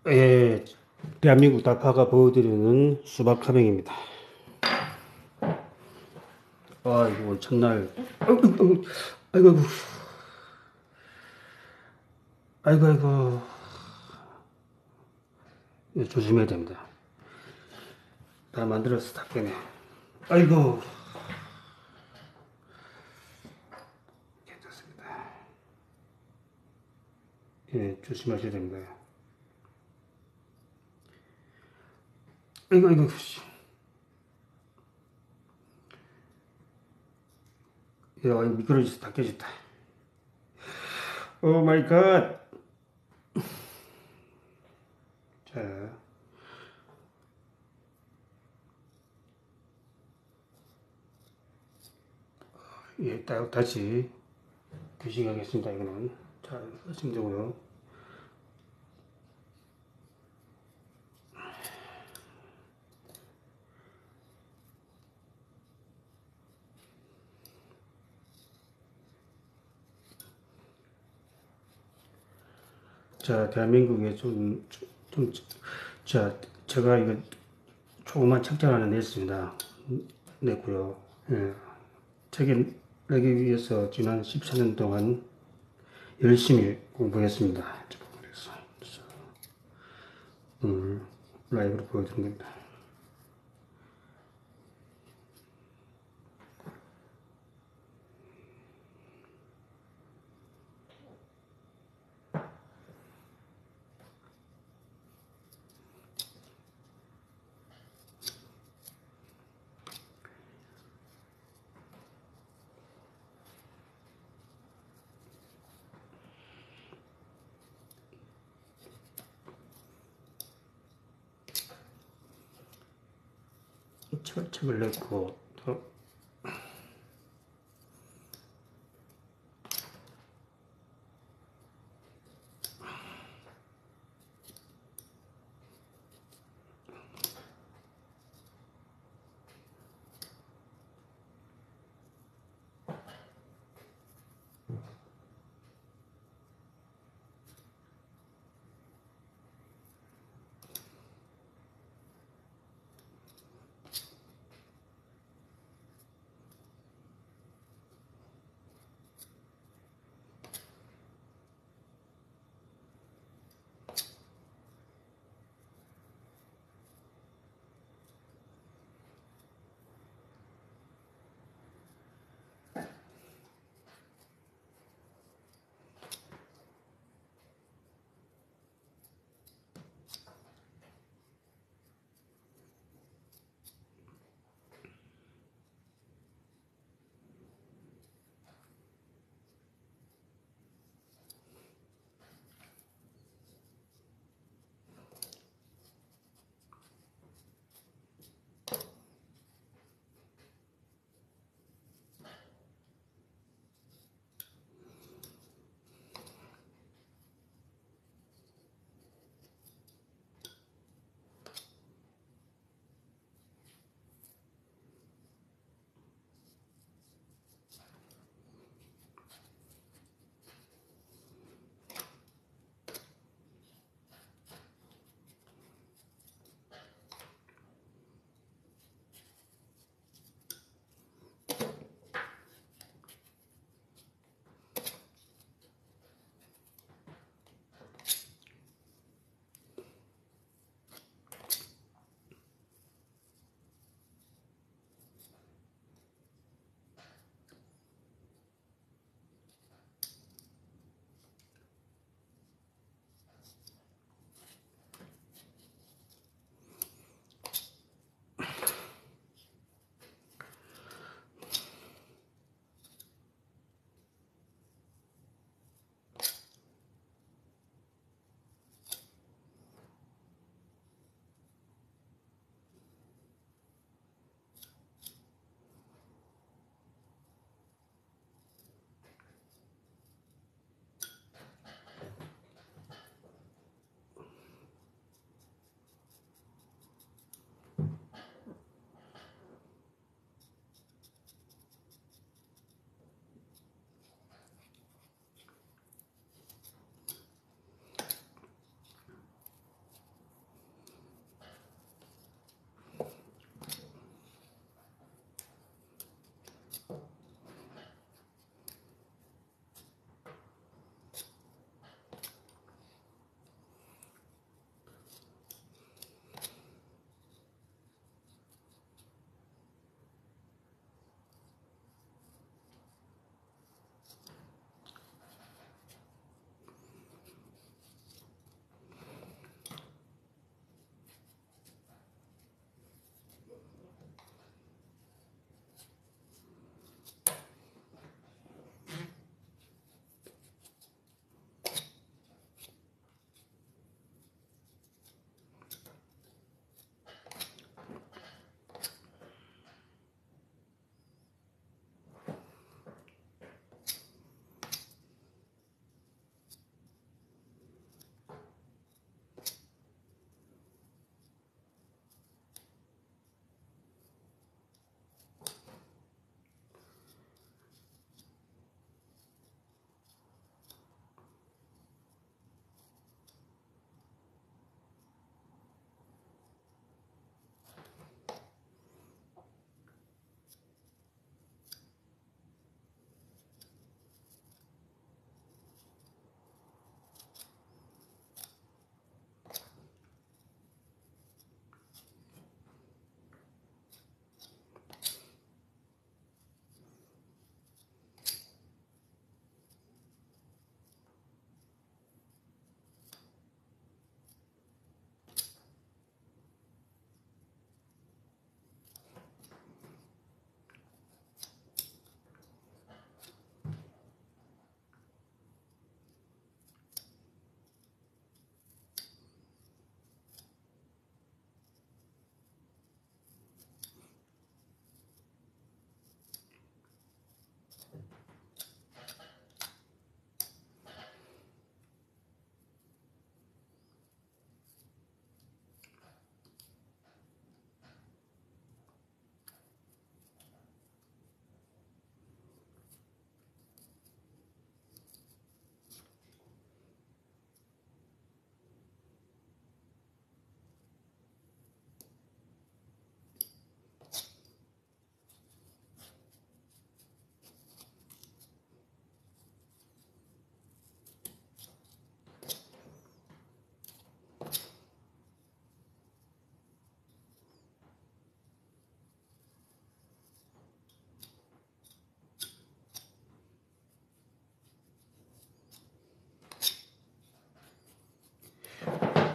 예, 대한민국 다파가 보여드리는 수박 함행입니다. 아, 이거 첫날, 아이고, 아이고, 아이고, 아이고, 이거 조심해야 됩니다. 다 만들어서 다 빼네. 아이고, 괜찮습니다. 예, 조심하셔야 됩니다. 아이고, 아이고, 씨. 야, 이거 미끄러져서 다 깨졌다. 오 마이 갓. 자, 예, 다, 다시 규식하겠습니다. 이거는. 자, 하시면 자, 대한민국에 좀, 좀, 자, 제가 이거 조그만 책장 하나 냈습니다. 냈고요. 예. 책을 내기 위해서 지난 십사 년 동안 열심히 공부했습니다. 그래서 오늘 라이브로 보여드린 겁니다. 책을, 책을 냈고, 또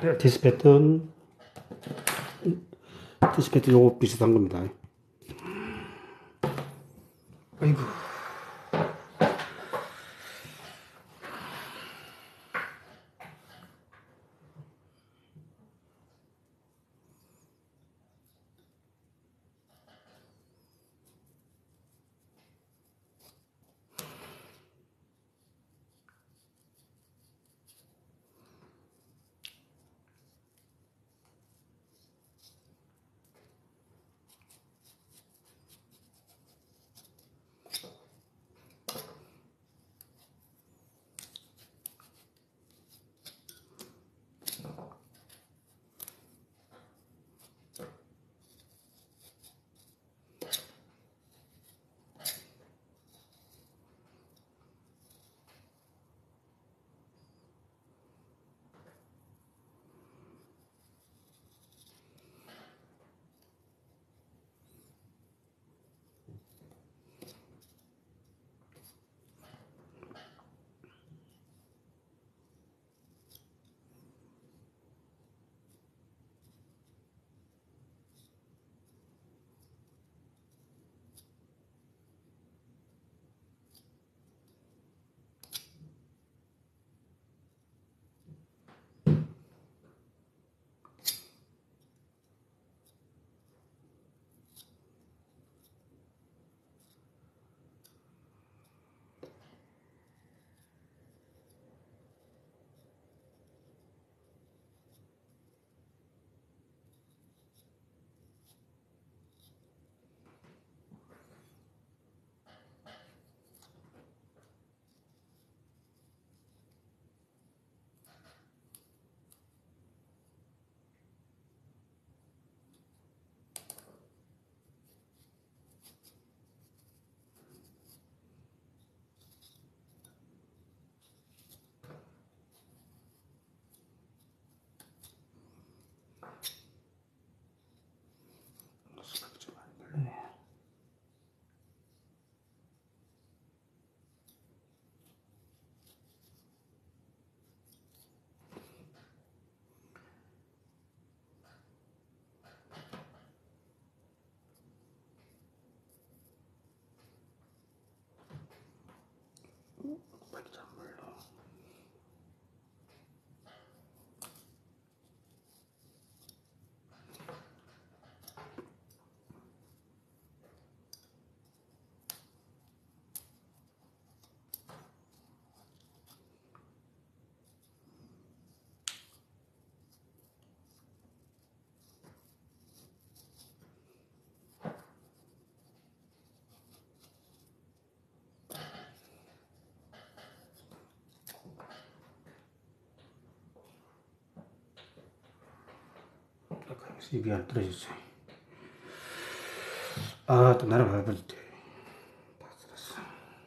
디스 패턴, 디스 패턴 요거 비슷한 겁니다. 아이고. 이게 안 떨어졌어요. 아, 또 날아가 버렸대. 다 쓸었어.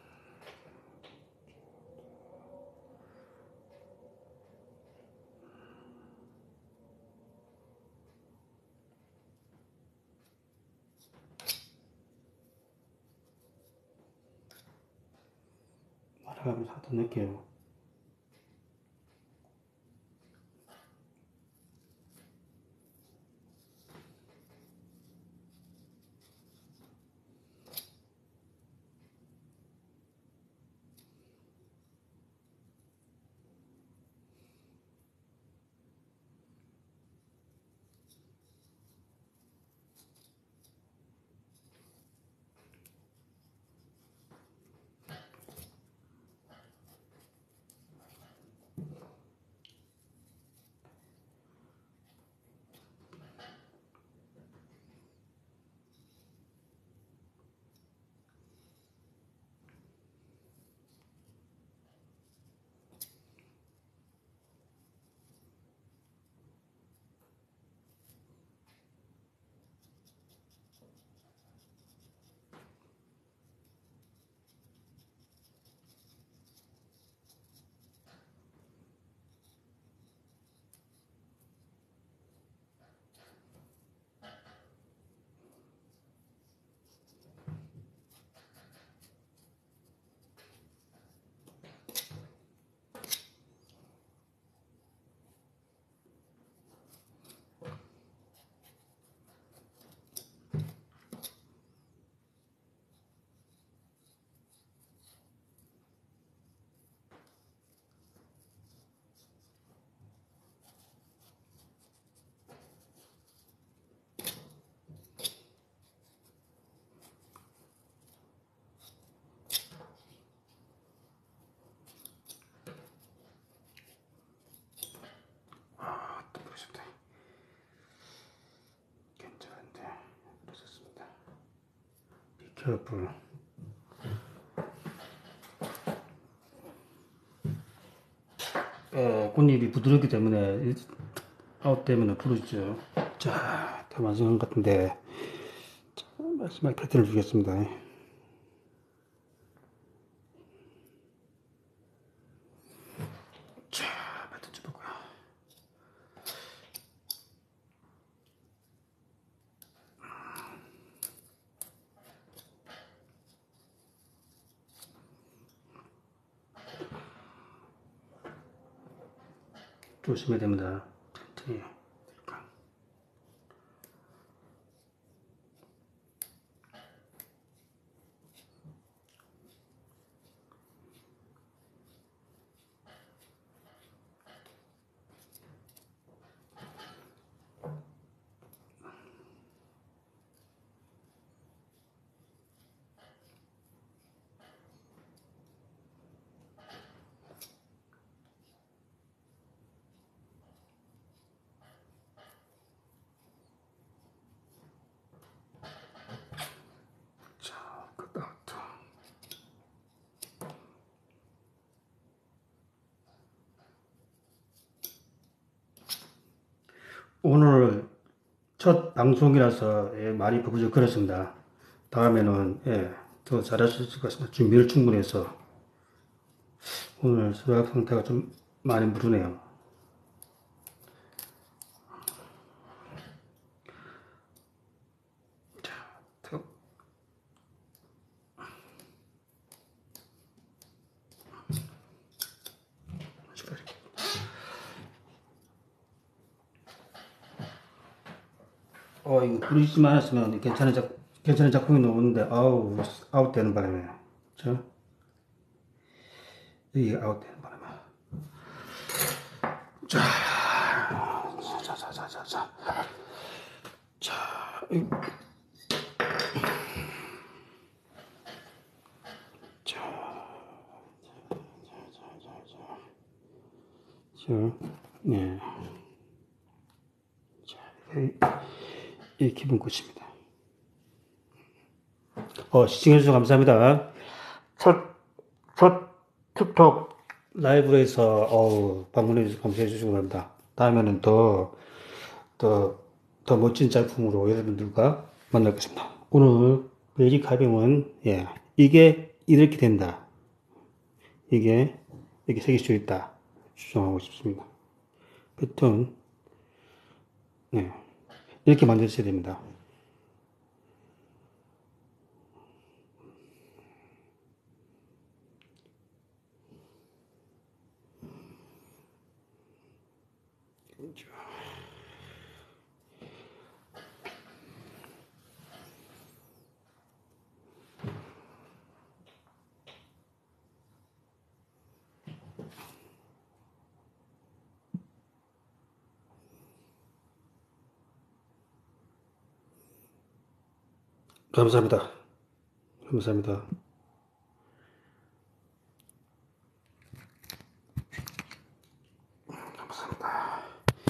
날아가면서 하도 느껴요. 펄풀. 어, 꽃잎이 부드럽기 때문에 아웃되면 부르죠. 자, 다 완성한 것 같은데 자, 마지막 패턴을 주겠습니다. 자, 패턴 줘보고요. 조심해야 됩니다. 천천히. 자, 컷아웃. 오늘 첫 방송이라서 예, 많이 부부적거렸습니다. 다음에는 예, 더 잘할 수 있을 것 같습니다. 준비를 충분히 해서 오늘 수학 상태가 좀 많이 무르네요. 자, 더. 어, 이거 부르지 않았으면 괜찮은 작, 괜찮은 작품이 나오는데, 아우, 아웃되는 바람에. 자, 이게 아웃되는 바람에. 자, 자, 자, 자, 자, 자. 자, 이, 자, 자, 자, 자, 자. 자, 네. 자, 이, 이 기분 꽃입니다. 어, 시청해주셔서 감사합니다. 첫, 첫 틱톡 라이브에서, 어우, 방문해주셔서 감사해주시고 바랍니다. 다음에는 더, 더, 더 멋진 작품으로 여러분들과 만날 것입니다. 오늘 베이직 카빙은, 예, 이게 이렇게 된다. 이게, 이렇게 새길 수 있다. 주장하고 싶습니다. 패턴, 네, 이렇게 만드셔야 됩니다. 감사합니다. 감사합니다. 감사합니다.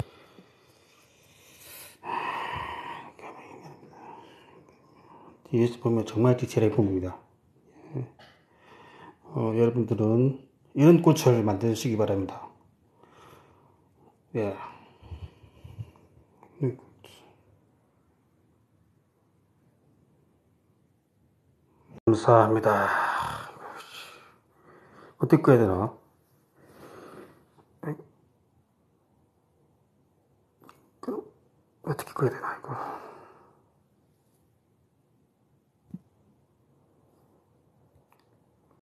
뒤에서 보면 정말 디테일하게 보입니다. 어, 여러분들은 이런 꽃을 만드시기 바랍니다. 예. 감사합니다. 어떻게 꺼야 되나? 어떻게 꺼야 되나, 이거.